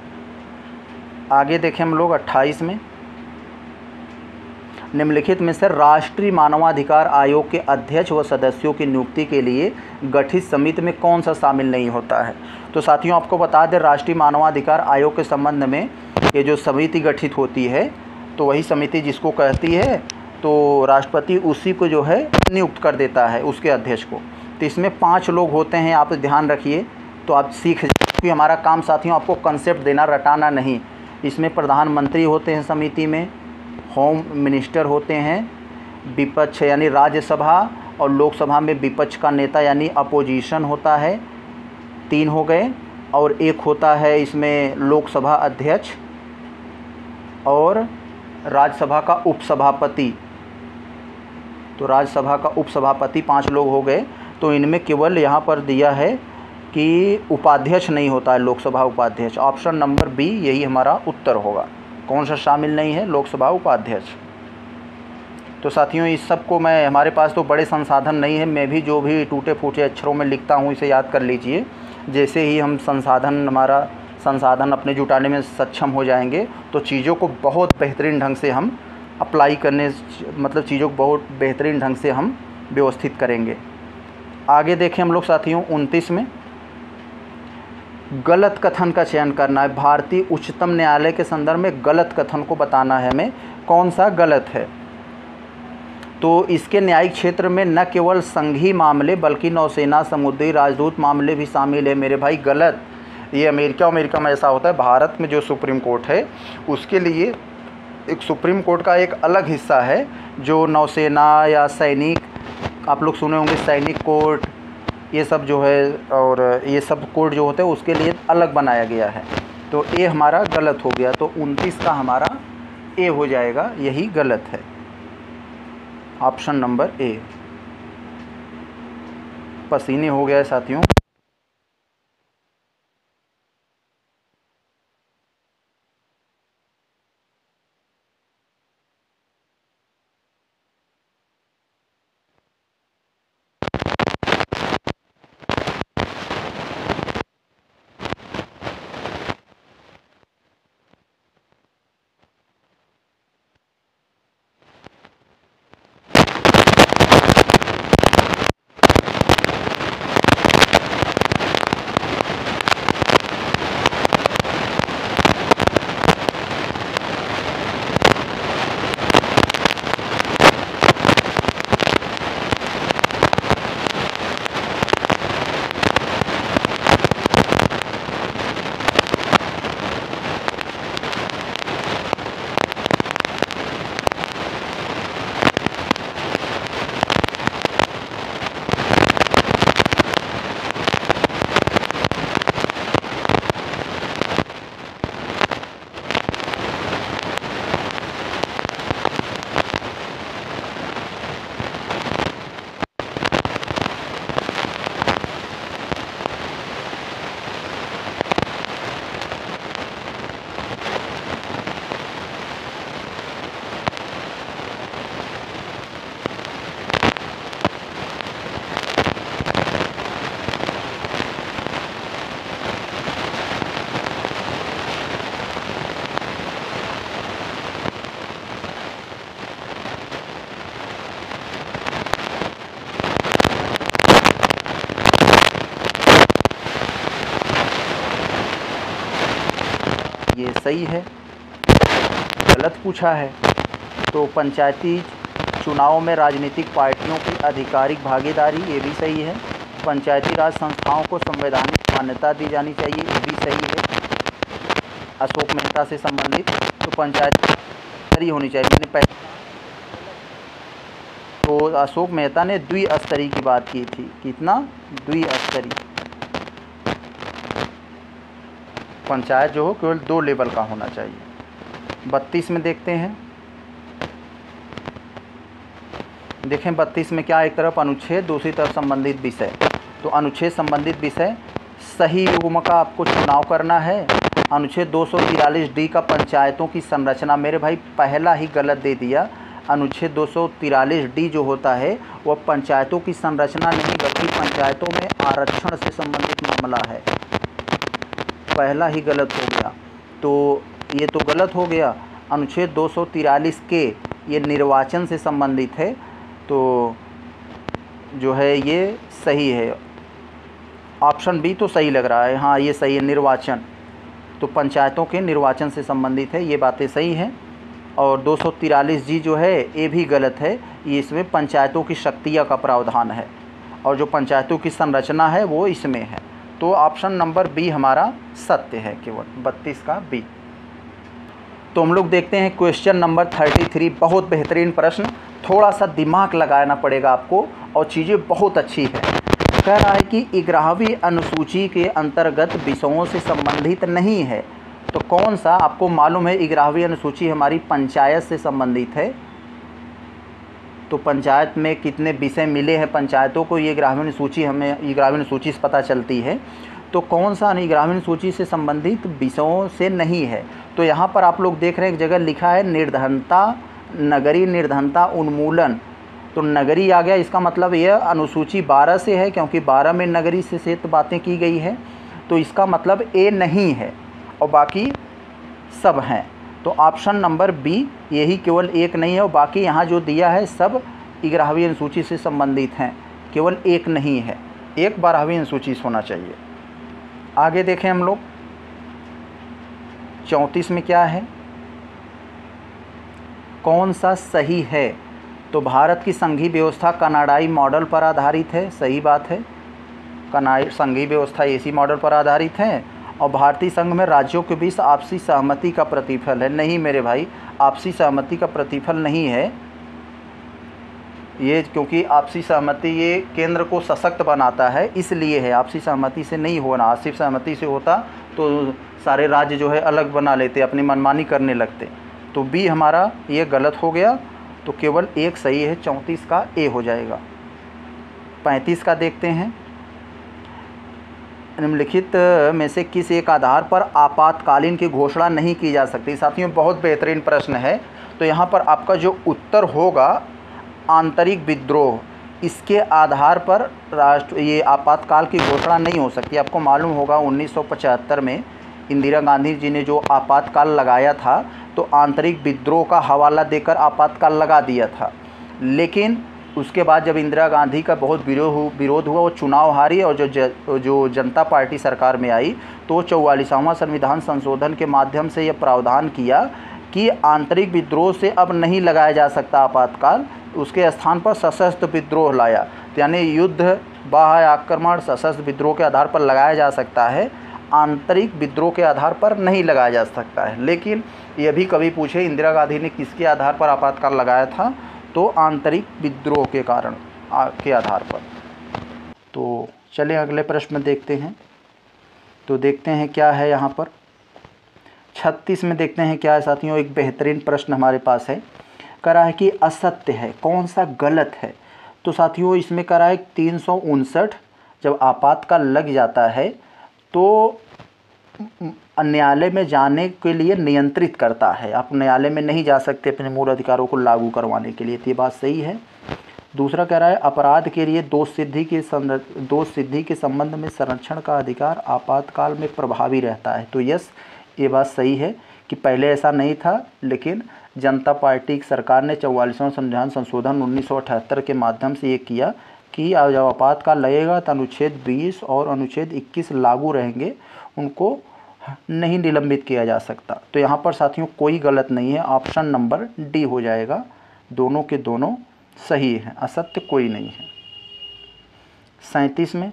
जाएगा। आगे देखें हम लोग अट्ठाईस में। निम्नलिखित में से राष्ट्रीय मानवाधिकार आयोग के अध्यक्ष व सदस्यों की नियुक्ति के लिए गठित समिति में कौन सा शामिल नहीं होता है। तो साथियों आपको बता दें, राष्ट्रीय मानवाधिकार आयोग के संबंध में ये जो समिति गठित होती है, तो वही समिति जिसको कहती है, तो राष्ट्रपति उसी को जो है नियुक्त कर देता है, उसके अध्यक्ष को। तो इसमें पाँच लोग होते हैं, आप ध्यान रखिए, तो आप सीख कि हमारा काम साथियों आपको कंसेप्ट देना, रटाना नहीं। इसमें प्रधानमंत्री होते हैं समिति में, होम मिनिस्टर होते हैं, विपक्ष यानी राज्यसभा और लोकसभा में विपक्ष का नेता यानी अपोजिशन होता है, तीन हो गए। और एक होता है इसमें लोकसभा अध्यक्ष और राज्यसभा का उपसभापति। तो राज्यसभा का उपसभापति पांच लोग हो गए। तो इनमें केवल यहाँ पर दिया है कि उपाध्यक्ष नहीं होता है, लोकसभा उपाध्यक्ष। ऑप्शन नंबर बी यही हमारा उत्तर होगा। कौन सा शामिल नहीं है? लोकसभा उपाध्यक्ष। तो साथियों इस सब को मैं, हमारे पास तो बड़े संसाधन नहीं है, मैं भी जो भी टूटे फूटे अक्षरों में लिखता हूँ इसे याद कर लीजिए। जैसे ही हम संसाधन हमारा संसाधन अपने जुटाने में सक्षम हो जाएंगे तो चीज़ों को बहुत बेहतरीन ढंग से हम अप्लाई करने, मतलब चीज़ों को बहुत बेहतरीन ढंग से हम व्यवस्थित करेंगे। आगे देखें हम लोग साथियों उनतीस में, गलत कथन का चयन करना है। भारतीय उच्चतम न्यायालय के संदर्भ में गलत कथन को बताना है हमें, कौन सा गलत है। तो इसके न्यायिक क्षेत्र में न केवल संघीय मामले बल्कि नौसेना, समुद्री, राजदूत मामले भी शामिल है। मेरे भाई गलत, ये अमेरिका अमेरिका में ऐसा होता है। भारत में जो सुप्रीम कोर्ट है उसके लिए एक सुप्रीम कोर्ट का एक अलग हिस्सा है, जो नौसेना या सैनिक, आप लोग सुने होंगे सैनिक कोर्ट, ये सब जो है, और ये सब कोर्ट जो होते हैं उसके लिए अलग बनाया गया है। तो ये हमारा गलत हो गया। तो उनतीस का हमारा ए हो जाएगा, यही गलत है। Option number A. पसीने हो गया है साथियों। सही है, गलत पूछा है। तो पंचायती चुनाव में राजनीतिक पार्टियों की आधिकारिक भागीदारी, ये भी सही है। पंचायती राज संस्थाओं को संवैधानिक मान्यता दी जानी चाहिए, ये भी सही है। अशोक मेहता से संबंधित तो पंचायती होनी चाहिए, मैंने पहले तो अशोक मेहता ने द्विस्तरीय की बात की थी। कितना? द्विस्तरीय। पंचायत जो हो केवल दो लेवल का होना चाहिए। बत्तीस में देखते हैं, देखें बत्तीस में क्या, एक तरफ अनुच्छेद, दूसरी तरफ संबंधित विषय। तो अनुच्छेद संबंधित विषय सही युग्म का आपको चुनाव करना है। अनुच्छेद दो सौ तिरालीस डी का पंचायतों की संरचना, मेरे भाई पहला ही गलत दे दिया। अनुच्छेद दो सौ तिरालीस डी जो होता है वह पंचायतों की संरचना नहीं बल्कि पंचायतों में आरक्षण से संबंधित मामला है। पहला ही गलत हो गया, तो ये तो गलत हो गया। अनुच्छेद दो सौ तिरालीस के ये निर्वाचन से संबंधित है, तो जो है ये सही है। ऑप्शन बी तो सही लग रहा है, हाँ ये सही है, निर्वाचन। तो पंचायतों के निर्वाचन से संबंधित है, ये बातें सही हैं। और दो सौ तिरालीस जी जो है ये भी गलत है, ये इसमें पंचायतों की शक्तियाँ का प्रावधान है और जो पंचायतों की संरचना है वो इसमें है। तो ऑप्शन नंबर बी हमारा सत्य है, केवल बत्तीस का बी। तो हम लोग देखते हैं क्वेश्चन नंबर तैंतीस। बहुत बेहतरीन प्रश्न, थोड़ा सा दिमाग लगाना पड़ेगा आपको और चीज़ें बहुत अच्छी है। कह रहा है कि ग्यारहवीं अनुसूची के अंतर्गत विषयों से संबंधित नहीं है, तो कौन सा? आपको मालूम है ग्यारहवीं अनुसूची हमारी पंचायत से संबंधित है। तो पंचायत में कितने विषय मिले हैं पंचायतों को, ये ग्यारहवीं अनुसूची हमें ग्यारहवीं अनुसूची से पता चलती है। तो कौन सा ग्यारहवीं अनुसूची से संबंधित विषयों से नहीं है? तो यहाँ पर आप लोग देख रहे हैं एक जगह लिखा है निर्धनता, नगरीय निर्धनता उन्मूलन। तो नगरी आ गया, इसका मतलब यह अनुसूची बारह से है, क्योंकि बारह में नगरी से से तो बातें की गई है। तो इसका मतलब ए नहीं है और बाकी सब हैं। तो ऑप्शन नंबर बी, यही केवल एक नहीं है और बाकी यहाँ जो दिया है सब ग्यारहवीं अनुसूची से संबंधित हैं, केवल एक नहीं है। एक बारहवीं अनुसूची होना चाहिए। आगे देखें हम लोग चौंतीस में क्या है, कौन सा सही है? तो भारत की संघीय व्यवस्था कनाडाई मॉडल पर आधारित है, सही बात है। कनाडाई संघीय व्यवस्था इसी मॉडल पर आधारित है। और भारतीय संघ में राज्यों के बीच आपसी सहमति का प्रतिफल है, नहीं मेरे भाई, आपसी सहमति का प्रतिफल नहीं है ये, क्योंकि आपसी सहमति ये केंद्र को सशक्त बनाता है, इसलिए है। आपसी सहमति से नहीं होना, आपसी सहमति से होता तो सारे राज्य जो है अलग बना लेते, अपनी मनमानी करने लगते। तो बी हमारा ये गलत हो गया, तो केवल एक सही है, चौंतीस का ए हो जाएगा। पैंतीस का देखते हैं, निम्नलिखित में से किस एक आधार पर आपातकालीन की घोषणा नहीं की जा सकती? साथियों बहुत बेहतरीन प्रश्न है। तो यहाँ पर आपका जो उत्तर होगा आंतरिक विद्रोह, इसके आधार पर राष्ट्र ये आपातकाल की घोषणा नहीं हो सकती। आपको मालूम होगा उन्नीस सौ पचहत्तर में इंदिरा गांधी जी ने जो आपातकाल लगाया था तो आंतरिक विद्रोह का हवाला देकर आपातकाल लगा दिया था। लेकिन उसके बाद जब इंदिरा गांधी का बहुत विरोध विरोध हुआ, वो चुनाव हारी और जो ज, जो जनता पार्टी सरकार में आई तो चौवालीसवां संविधान संशोधन के माध्यम से यह प्रावधान किया कि आंतरिक विद्रोह से अब नहीं लगाया जा सकता आपातकाल, उसके स्थान पर सशस्त्र विद्रोह लाया। यानी युद्ध, बाह्य आक्रमण, सशस्त्र विद्रोह के आधार पर लगाया जा सकता है, आंतरिक विद्रोह के आधार पर नहीं लगाया जा सकता है। लेकिन यह भी कभी पूछे इंदिरा गांधी ने किसके आधार पर आपातकाल लगाया था, तो आंतरिक विद्रोह के कारण के आधार पर। तो चलिए अगले प्रश्न में देखते हैं। तो देखते हैं क्या है यहाँ पर, छत्तीस में देखते हैं क्या है साथियों। एक बेहतरीन प्रश्न हमारे पास है, कह रहा है कि असत्य है, कौन सा गलत है? तो साथियों इसमें कह रहा है तीन सौ उनसठ जब आपातकाल लग जाता है तो न्यायालय में जाने के लिए नियंत्रित करता है। आप न्यायालय में नहीं जा सकते अपने मूल अधिकारों को लागू करवाने के लिए, तो ये बात सही है। दूसरा कह रहा है अपराध के लिए दोष सिद्धि के दोष सिद्धि के संबंध में संरक्षण का अधिकार आपातकाल में प्रभावी रहता है। तो यस, ये बात सही है कि पहले ऐसा नहीं था, लेकिन जनता पार्टी की सरकार ने चौवालीसवां संविधान संशोधन उन्नीस सौ अठहत्तर के माध्यम से ये किया कि जब आपातकाल लगेगा तो अनुच्छेद बीस और अनुच्छेद इक्कीस लागू रहेंगे, उनको नहीं निलंबित किया जा सकता। तो यहाँ पर साथियों कोई गलत नहीं है, ऑप्शन नंबर डी हो जाएगा। दोनों के दोनों सही हैं, असत्य कोई नहीं है। सैंतीस में,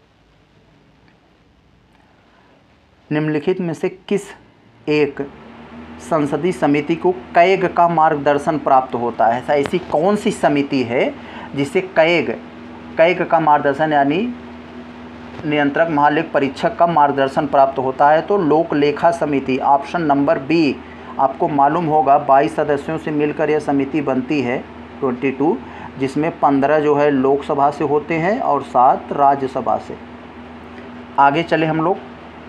निम्नलिखित में से किस एक संसदीय समिति को कैग का मार्गदर्शन प्राप्त होता है? ऐसी कौन सी समिति है जिसे कैग कैग का मार्गदर्शन यानी नियंत्रक महालेख परीक्षक का मार्गदर्शन प्राप्त होता है? तो लोक लेखा समिति, ऑप्शन नंबर बी। आपको मालूम होगा बाईस सदस्यों से मिलकर यह समिति बनती है, बाईस, जिसमें पंद्रह जो है लोकसभा से होते हैं और सात राज्यसभा से। आगे चले हम लोग।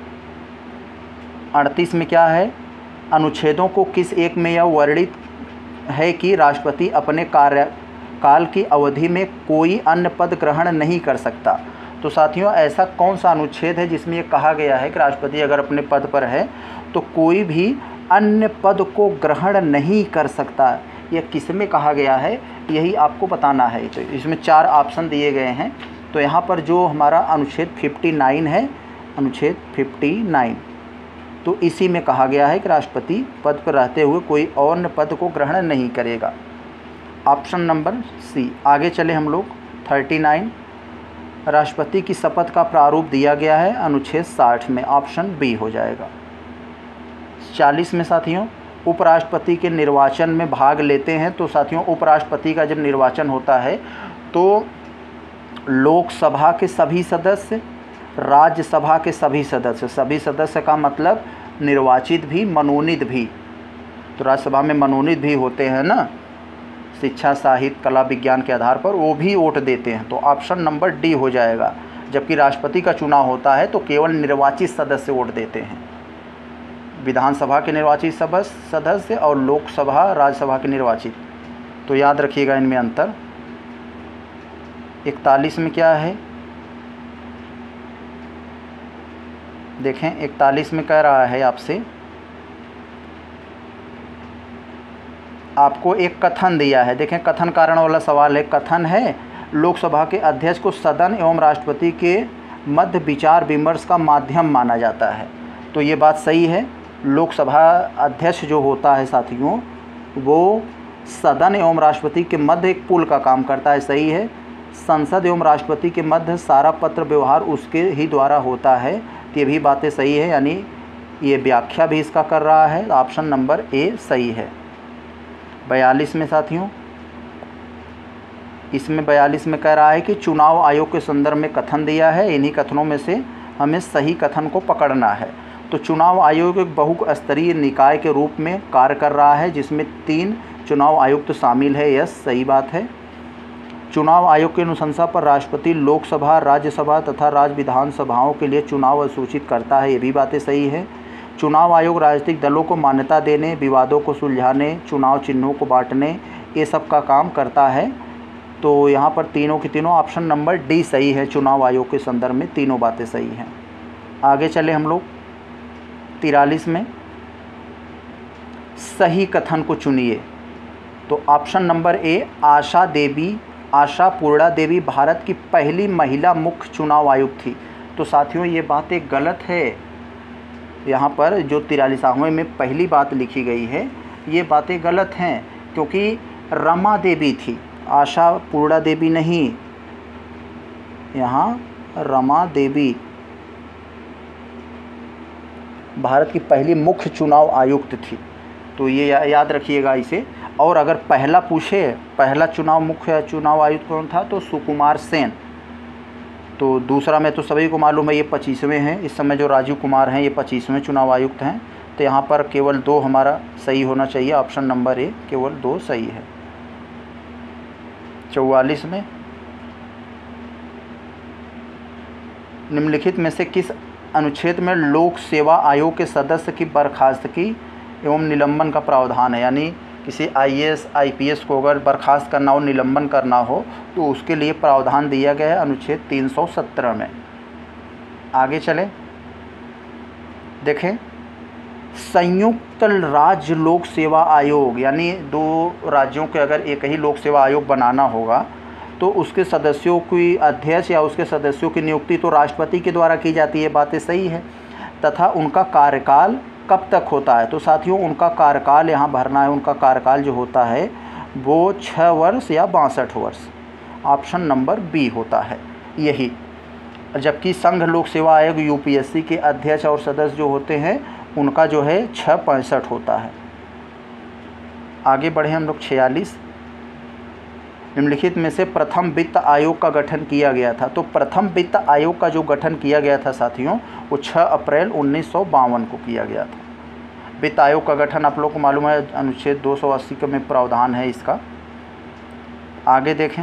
अड़तीस में क्या है? अनुच्छेदों को किस एक में यह वर्णित है कि राष्ट्रपति अपने कार्यकाल की अवधि में कोई अन्य पद ग्रहण नहीं कर सकता? तो साथियों ऐसा कौन सा अनुच्छेद है जिसमें ये कहा गया है कि राष्ट्रपति अगर अपने पद पर है तो कोई भी अन्य पद को ग्रहण नहीं कर सकता? यह किस में कहा गया है, यही आपको बताना है। तो इसमें चार ऑप्शन दिए गए हैं। तो यहाँ पर जो हमारा अनुच्छेद उनसठ है, अनुच्छेद उनसठ, तो इसी में कहा गया है कि राष्ट्रपति पद पर रहते हुए कोई और पद को ग्रहण नहीं करेगा। Option number C. आगे चले हम लोग। उनतालीस, राष्ट्रपति की शपथ का प्रारूप दिया गया है अनुच्छेद साठ में, ऑप्शन बी हो जाएगा। चालीस में साथियों, उपराष्ट्रपति के निर्वाचन में भाग लेते हैं। तो साथियों उपराष्ट्रपति का जब निर्वाचन होता है तो लोकसभा के सभी सदस्य, राज्यसभा के सभी सदस्य, सभी सदस्य का मतलब निर्वाचित भी मनोनीत भी, तो राज्यसभा में मनोनीत भी होते हैं ना, शिक्षा साहित्य कला विज्ञान के आधार पर, वो भी वोट देते हैं। तो ऑप्शन नंबर डी हो जाएगा। जबकि राष्ट्रपति का चुनाव होता है तो केवल निर्वाचित सदस्य वोट देते हैं, विधानसभा के निर्वाचित सदस्य और लोकसभा राज्यसभा के निर्वाचित। तो याद रखिएगा इनमें अंतर। इकतालीस में क्या है देखें, इकतालीस में कह रहा है आपसे, आपको एक कथन दिया है। देखें कथन कारण वाला सवाल है। कथन है लोकसभा के अध्यक्ष को सदन एवं राष्ट्रपति के मध्य विचार विमर्श का माध्यम माना जाता है। तो ये बात सही है। लोकसभा अध्यक्ष जो होता है साथियों वो सदन एवं राष्ट्रपति के मध्य एक पुल का काम करता है, सही है। संसद एवं राष्ट्रपति के मध्य सारा पत्र व्यवहार उसके ही द्वारा होता है, ये भी बातें सही है, यानी ये व्याख्या भी इसका कर रहा है। ऑप्शन नंबर ए सही है। बयालीस में साथियों, इसमें बयालीस में कह रहा है कि चुनाव आयोग के संदर्भ में कथन दिया है, इन्हीं कथनों में से हमें सही कथन को पकड़ना है। तो चुनाव आयोग एक बहुस्तरीय निकाय के रूप में कार्य कर रहा है जिसमें तीन चुनाव आयुक्त शामिल है, यह सही बात है। चुनाव आयोग की अनुशंसा पर राष्ट्रपति लोकसभा, राज्यसभा तथा राज्य विधानसभाओं के लिए चुनाव अधिसूचित करता है, ये भी बातें सही है। चुनाव आयोग राजनीतिक दलों को मान्यता देने, विवादों को सुलझाने, चुनाव चिन्हों को बांटने, ये सब का काम करता है। तो यहाँ पर तीनों की तीनों ऑप्शन नंबर डी सही है। चुनाव आयोग के संदर्भ में तीनों बातें सही हैं। आगे चले हम लोग। तिरालीस में सही कथन को चुनिए। तो option number A Asha Devi Asha Purna Devi Bharat की पहली महिला मुख्य चुनाव आयुक्त थी। तो साथियों ये बातें गलत है। यहाँ पर जो तिरालीसवें में पहली बात लिखी गई है ये बातें गलत हैं, क्योंकि रमा देवी थी, आशा पूर्णा देवी नहीं। यहाँ रमा देवी भारत की पहली मुख्य चुनाव आयुक्त थी। तो ये या, याद रखिएगा इसे। और अगर पहला पूछे पहला चुनाव मुख्य चुनाव आयुक्त कौन था तो सुकुमार सेन। तो दूसरा में तो सभी को मालूम है ये पच्चीसवें हैं, इस समय जो राजीव कुमार हैं ये पच्चीसवें चुनाव आयुक्त हैं। तो यहाँ पर केवल दो हमारा सही होना चाहिए, ऑप्शन नंबर ए केवल दो सही है। चौवालीस में निम्नलिखित में से किस अनुच्छेद में लोक सेवा आयोग के सदस्य की बर्खास्तगी एवं निलंबन का प्रावधान है? यानी किसी I A S I P S को अगर बर्खास्त करना हो, निलंबन करना हो तो उसके लिए प्रावधान दिया गया है अनुच्छेद तीन सौ सत्रह में। आगे चले देखें, संयुक्त राज्य लोक सेवा आयोग, यानी दो राज्यों के अगर एक ही लोक सेवा आयोग बनाना होगा तो उसके सदस्यों की अध्यक्ष या उसके सदस्यों की नियुक्ति तो राष्ट्रपति के द्वारा की जाती है, बातें सही है। तथा उनका कार्यकाल कब तक होता है। तो साथियों उनका कार्यकाल यहाँ भरना है, उनका कार्यकाल जो होता है वो छः वर्ष या बासठ वर्ष, ऑप्शन नंबर बी होता है यही। जबकि संघ लोक सेवा आयोग यूपीएससी के अध्यक्ष और सदस्य जो होते हैं उनका जो है छः पैंसठ होता है। आगे बढ़े हम लोग छियालीस, निम्नलिखित में से प्रथम वित्त आयोग का गठन किया गया था। तो प्रथम वित्त आयोग का जो गठन किया गया था साथियों वो छः अप्रैल उन्नीस सौ बावन को किया गया था। वित्त आयोग का गठन आप लोग को मालूम है अनुच्छेद दो सौ अस्सी के में प्रावधान है इसका। आगे देखें,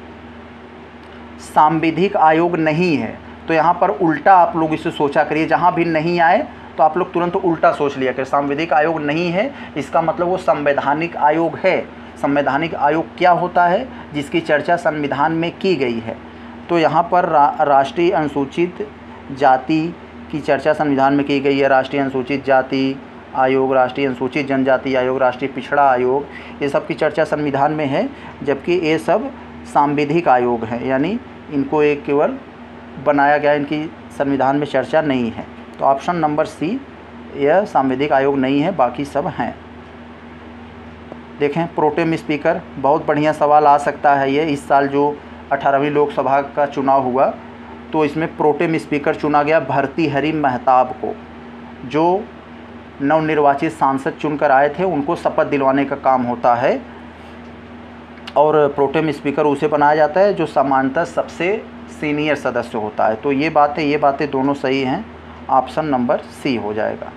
सांविधिक आयोग नहीं है। तो यहाँ पर उल्टा आप लोग इसे सोचा करिए, जहाँ भी नहीं आए तो आप लोग तुरंत उल्टा सोच लिया कि सांविधिक आयोग नहीं है, इसका मतलब वो संवैधानिक आयोग है। संवैधानिक आयोग क्या होता है जिसकी चर्चा संविधान में की गई है। तो यहाँ पर रा, राष्ट्रीय अनुसूचित जाति की चर्चा संविधान में की गई है। राष्ट्रीय अनुसूचित जाति आयोग, राष्ट्रीय अनुसूचित जनजाति आयोग, राष्ट्रीय पिछड़ा आयोग, ये सब की चर्चा संविधान में है, जबकि ये सब सांविधिक आयोग हैं, यानी इनको एक केवल बनाया गया, इनकी संविधान में चर्चा नहीं है। तो ऑप्शन नंबर सी यह सांविधिक आयोग नहीं है, बाकी सब हैं। देखें, प्रोटेम स्पीकर, बहुत बढ़िया सवाल आ सकता है ये। इस साल जो अठारहवीं लोकसभा का चुनाव हुआ तो इसमें प्रोटेम स्पीकर चुना गया भर्तृहरि महताब को। जो नवनिर्वाचित सांसद चुनकर आए थे उनको शपथ दिलवाने का काम होता है और प्रोटेम स्पीकर उसे बनाया जाता है जो सामान्यतः सबसे सीनियर सदस्य होता है। तो ये बातें ये बातें दोनों सही हैं, ऑप्शन नंबर सी हो जाएगा।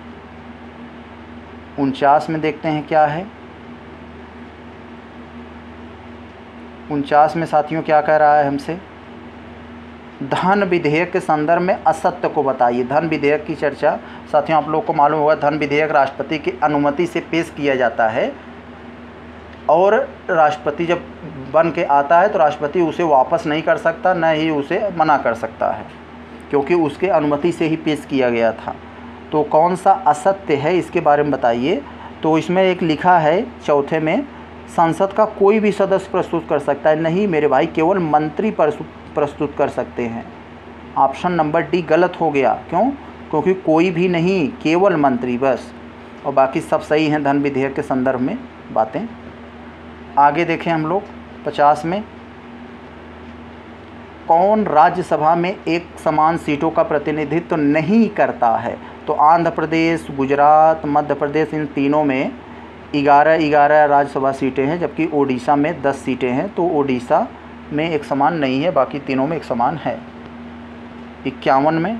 उनचास में देखते हैं क्या है। उनचास में साथियों क्या कह रहा है हमसे, धन विधेयक के संदर्भ में असत्य को बताइए। धन विधेयक की चर्चा साथियों आप लोग को मालूम होगा, धन विधेयक राष्ट्रपति की अनुमति से पेश किया जाता है और राष्ट्रपति जब बन के आता है तो राष्ट्रपति उसे वापस नहीं कर सकता, न ही उसे मना कर सकता है, क्योंकि उसके अनुमति से ही पेश किया गया था। तो कौन सा असत्य है इसके बारे में बताइए। तो इसमें एक लिखा है चौथे में, संसद का कोई भी सदस्य प्रस्तुत कर सकता है। नहीं मेरे भाई, केवल मंत्री प्रस्तुत कर सकते हैं। ऑप्शन नंबर डी गलत हो गया। क्यों? क्योंकि कोई भी नहीं, केवल मंत्री बस, और बाकी सब सही हैं धन विधेयक के संदर्भ में बातें। आगे देखें हम लोग पचास में, कौन राज्यसभा में एक समान सीटों का प्रतिनिधित्व तो नहीं करता है। तो आंध्र प्रदेश, गुजरात, मध्य प्रदेश, इन तीनों में ग्यारह ग्यारह राज्यसभा सीटें हैं, जबकि ओडिशा में दस सीटें हैं। तो ओडिशा में एक समान नहीं है, बाकी तीनों में एक समान है। इक्यावन में,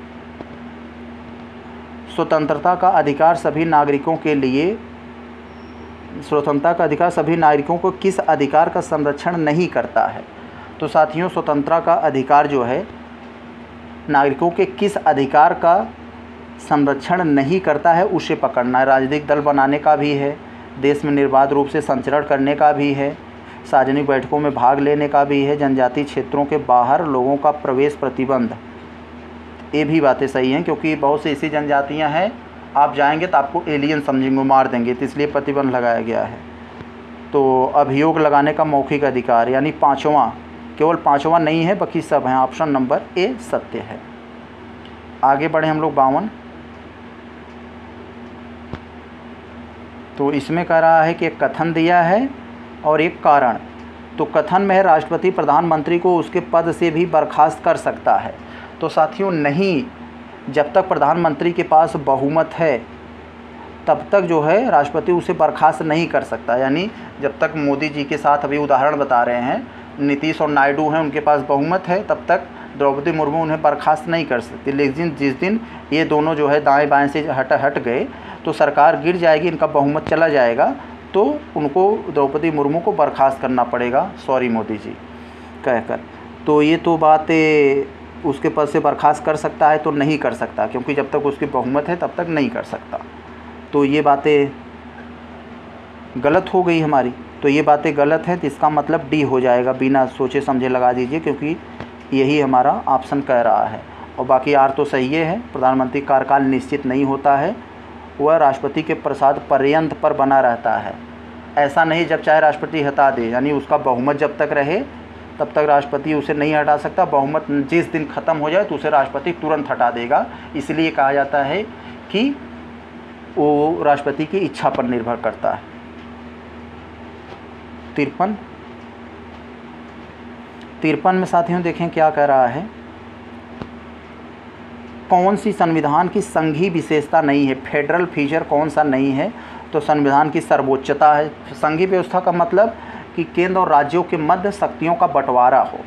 स्वतंत्रता का अधिकार सभी नागरिकों के लिए स्वतंत्रता का अधिकार सभी नागरिकों को किस अधिकार का संरक्षण नहीं करता है। तो साथियों स्वतंत्रता का अधिकार जो है नागरिकों के किस अधिकार का संरक्षण नहीं करता है उसे पकड़ना है। राजनीतिक दल बनाने का भी है, देश में निर्बाध रूप से संचरण करने का भी है, सार्वजनिक बैठकों में भाग लेने का भी है, जनजातीय क्षेत्रों के बाहर लोगों का प्रवेश प्रतिबंध। ये भी बातें सही हैं, क्योंकि बहुत सी ऐसी जनजातियां हैं आप जाएंगे तो आपको एलियन समझेंगे, मार देंगे, तो इसलिए प्रतिबंध लगाया गया है। तो अभियोग लगाने का मौखिक अधिकार, यानी पाँचवां, केवल पाँचवां नहीं है, बाकी सब हैं। ऑप्शन नंबर ए सत्य है। आगे बढ़े हम लोग बावन। तो इसमें कह रहा है कि एक कथन दिया है और एक कारण। तो कथन में है राष्ट्रपति प्रधानमंत्री को उसके पद से भी बर्खास्त कर सकता है। तो साथियों नहीं, जब तक प्रधानमंत्री के पास बहुमत है तब तक जो है राष्ट्रपति उसे बर्खास्त नहीं कर सकता। यानी जब तक मोदी जी के साथ अभी उदाहरण बता रहे हैं, नीतीश और नायडू हैं, उनके पास बहुमत है, तब तक द्रौपदी मुर्मू उन्हें बर्खास्त नहीं कर सकती। लेकिन जिस दिन ये दोनों जो है दाएं बाएं से हट हट गए तो सरकार गिर जाएगी, इनका बहुमत चला जाएगा, तो उनको द्रौपदी मुर्मू को बर्खास्त करना पड़ेगा, सॉरी मोदी जी कहकर। तो ये तो बातें उसके पद से बर्खास्त कर सकता है तो नहीं कर सकता, क्योंकि जब तक उसकी बहुमत है तब तक नहीं कर सकता। तो ये बातें गलत हो गई हमारी। तो ये बातें गलत हैं, तो इसका मतलब डी हो जाएगा, बिना सोचे समझे लगा दीजिए, क्योंकि यही हमारा ऑप्शन कह रहा है। और बाकी आर तो सही है। प्रधानमंत्री कार्यकाल निश्चित नहीं होता है, वह राष्ट्रपति के प्रसाद पर्यंत पर बना रहता है। ऐसा नहीं जब चाहे राष्ट्रपति हटा दे, यानी उसका बहुमत जब तक रहे तब तक राष्ट्रपति उसे नहीं हटा सकता। बहुमत जिस दिन ख़त्म हो जाए तो उसे राष्ट्रपति तुरंत हटा देगा। इसलिए कहा जाता है कि वो राष्ट्रपति की इच्छा पर निर्भर करता है। तिरपन तिरपन में साथियों देखें क्या कह रहा है, कौन सी संविधान की संघीय विशेषता नहीं है, फेडरल फीचर कौन सा नहीं है। तो संविधान की सर्वोच्चता है। संघीय व्यवस्था का मतलब कि केंद्र और राज्यों के मध्य शक्तियों का बंटवारा हो,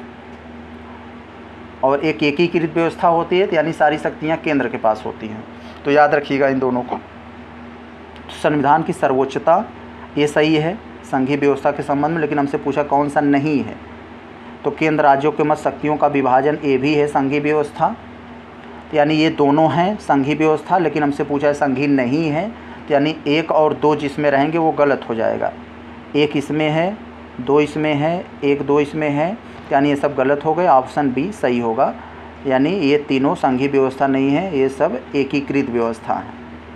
और एक एकीकृत व्यवस्था होती है, यानी सारी शक्तियां केंद्र के पास होती हैं। तो याद रखिएगा इन दोनों को। संविधान की सर्वोच्चता ये सही है संघीय व्यवस्था के संबंध में, लेकिन हमसे पूछा कौन सा नहीं है, तो केंद्र राज्यों के मध्य शक्तियों का विभाजन ये भी है संघीय व्यवस्था, यानी ये दोनों हैं संघीय व्यवस्था, लेकिन हमसे पूछा है संघीय नहीं है, तो यानी एक और दो जिसमें रहेंगे वो गलत हो जाएगा। एक इसमें है, दो इसमें है, एक दो इसमें है, यानी ये सब गलत हो गए। ऑप्शन बी सही होगा, यानी ये तीनों संघीय व्यवस्था नहीं है, ये सब एकीकृत व्यवस्था है।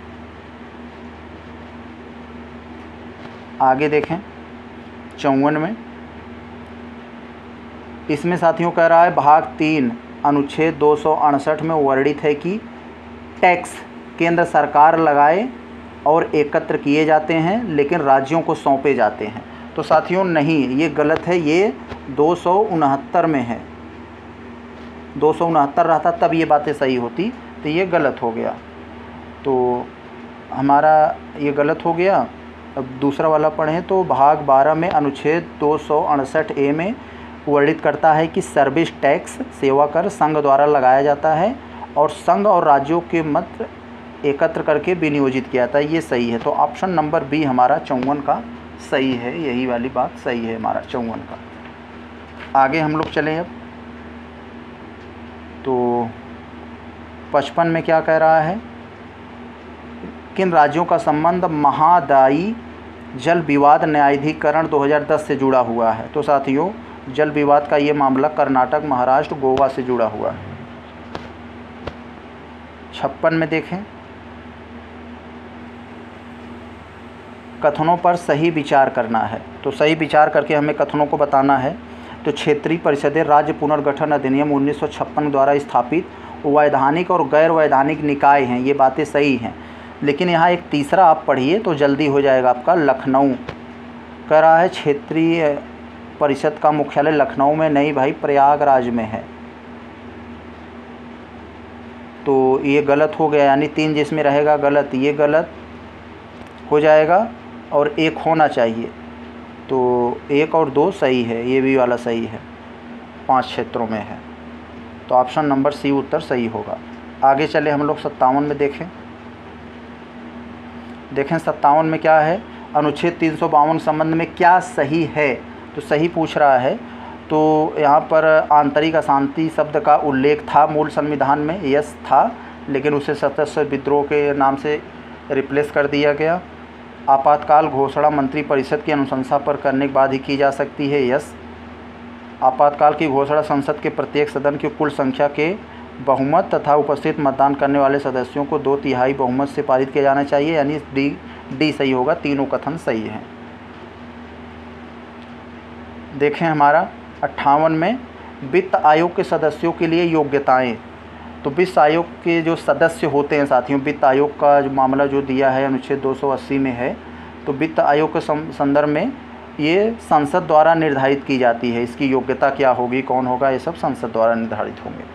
आगे देखें चौवन में, इसमें साथियों कह रहा है भाग तीन अनुच्छेद दो सौ अड़सठ में वर्णित है कि टैक्स केंद्र सरकार लगाए और एकत्र किए जाते हैं, लेकिन राज्यों को सौंपे जाते हैं। तो साथियों नहीं, ये गलत है, ये दो सौ उनहत्तर में है। दो सौ उनहत्तर रहता तब ये बातें सही होती, तो ये गलत हो गया, तो हमारा ये गलत हो गया। अब दूसरा वाला पढ़ें तो भाग बारह में अनुच्छेद दो सौ अड़सठ ए में वर्णित करता है कि सर्विस टैक्स सेवा कर संघ द्वारा लगाया जाता है और संघ और राज्यों के मध्य एकत्र करके विनियोजित किया जाता है। ये सही है, तो ऑप्शन नंबर बी हमारा चौवन का सही है, यही वाली बात सही है हमारा चौवन का। आगे हम लोग चलें अब, तो पचपन में क्या कह रहा है, किन राज्यों का संबंध महादायी जल विवाद न्यायाधिकरण दो हज़ार दस से जुड़ा हुआ है। तो साथियों जल विवाद का ये मामला कर्नाटक, महाराष्ट्र, गोवा से जुड़ा हुआ है। छप्पन में देखें, कथनों पर सही विचार करना है, तो सही विचार करके हमें कथनों को बताना है। तो क्षेत्रीय परिषदें राज्य पुनर्गठन अधिनियम उन्नीस सौ छप्पन द्वारा स्थापित वैधानिक और गैर वैधानिक निकाय हैं, ये बातें सही हैं। लेकिन यहाँ एक तीसरा आप पढ़िए तो जल्दी हो जाएगा आपका। लखनऊ कह रहा है क्षेत्रीय परिषद का मुख्यालय लखनऊ में नहीं भाई, प्रयागराज में है, तो ये गलत हो गया, यानी तीन जिसमें रहेगा गलत, ये गलत हो जाएगा और एक होना चाहिए, तो एक और दो सही है, ये भी वाला सही है, पांच क्षेत्रों में है, तो ऑप्शन नंबर सी उत्तर सही होगा। आगे चले हम लोग सत्तावन में देखें देखें सत्तावन में क्या है, अनुच्छेद तीन सौ बावन संबंध में क्या सही है, तो सही पूछ रहा है। तो यहाँ पर आंतरिक अशांति शब्द का उल्लेख था मूल संविधान में, यस था, लेकिन उसे सदस्य विद्रोह के नाम से रिप्लेस कर दिया गया। आपातकाल घोषणा मंत्रिपरिषद की अनुशंसा पर करने के बाद ही की जा सकती है, यस। आपातकाल की घोषणा संसद के प्रत्येक सदन की कुल संख्या के बहुमत तथा उपस्थित मतदान करने वाले सदस्यों को दो तिहाई बहुमत से पारित किया जाना चाहिए, यानी डी डी सही होगा, तीनों कथन सही हैं। देखें हमारा अट्ठावन में वित्त आयोग के सदस्यों के लिए योग्यताएं, तो वित्त आयोग के जो सदस्य होते हैं साथियों, वित्त आयोग का जो मामला जो दिया है अनुच्छेद दो सौ अस्सी में है, तो वित्त आयोग के संदर्भ में ये संसद द्वारा निर्धारित की जाती है, इसकी योग्यता क्या होगी, कौन होगा, ये सब संसद द्वारा निर्धारित होंगे।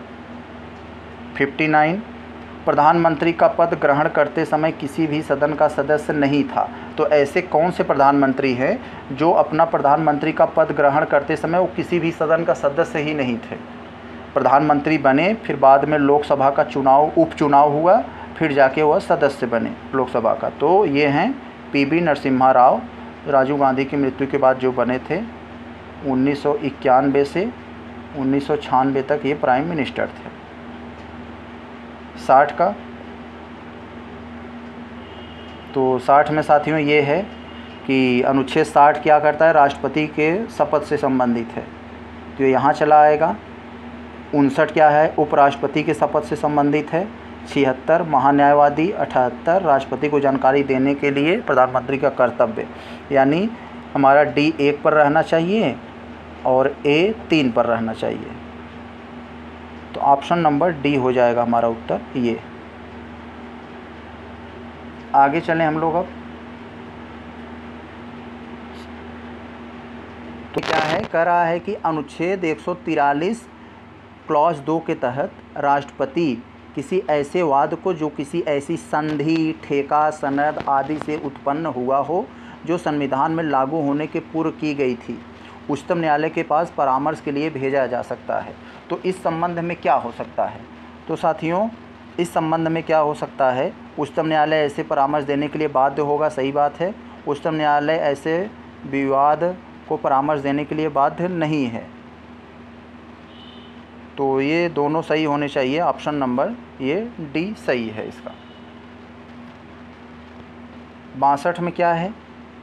उनसठ प्रधानमंत्री का पद ग्रहण करते समय किसी भी सदन का सदस्य नहीं था, तो ऐसे कौन से प्रधानमंत्री हैं जो अपना प्रधानमंत्री का पद ग्रहण करते समय वो किसी भी सदन का सदस्य ही नहीं थे। प्रधानमंत्री बने, फिर बाद में लोकसभा का चुनाव उपचुनाव हुआ, फिर जाके वह सदस्य बने लोकसभा का। तो ये हैं पी बी नरसिम्हा राव, राजीव गांधी की मृत्यु के बाद जो बने थे, उन्नीस सौ इक्यानवे से उन्नीस सौ छियानवे तक ये प्राइम मिनिस्टर थे। साठ का, तो साठ में साथियों ये है कि अनुच्छेद साठ क्या करता है, राष्ट्रपति के शपथ से संबंधित है, तो यहाँ चला आएगा। उनसठ क्या है, उपराष्ट्रपति के शपथ से संबंधित है। छिहत्तर महान्यायवादी, अठहत्तर राष्ट्रपति को जानकारी देने के लिए प्रधानमंत्री का कर्तव्य, यानी हमारा डी एक पर रहना चाहिए। और ए तीन पर रहना चाहिए। तो ऑप्शन नंबर डी हो जाएगा हमारा उत्तर ये। आगे चलें हम लोग अब। तो क्या है, कह रहा है कि अनुच्छेद एक सौ तिरालीस क्लॉज दो के तहत राष्ट्रपति किसी ऐसे वाद को जो किसी ऐसी संधि, ठेका, सनद आदि से उत्पन्न हुआ हो जो संविधान में लागू होने के पूर्व की गई थी, उच्चतम न्यायालय के पास परामर्श के लिए भेजा जा सकता है। तो इस संबंध में क्या हो सकता है? तो साथियों, इस संबंध में क्या हो सकता है, उच्चतम न्यायालय ऐसे परामर्श देने के लिए बाध्य होगा, सही बात है। उच्चतम न्यायालय ऐसे विवाद को परामर्श देने के लिए बाध्य नहीं है। तो ये दोनों सही होने चाहिए, ऑप्शन नंबर ये डी सही है इसका। बासठ में क्या है,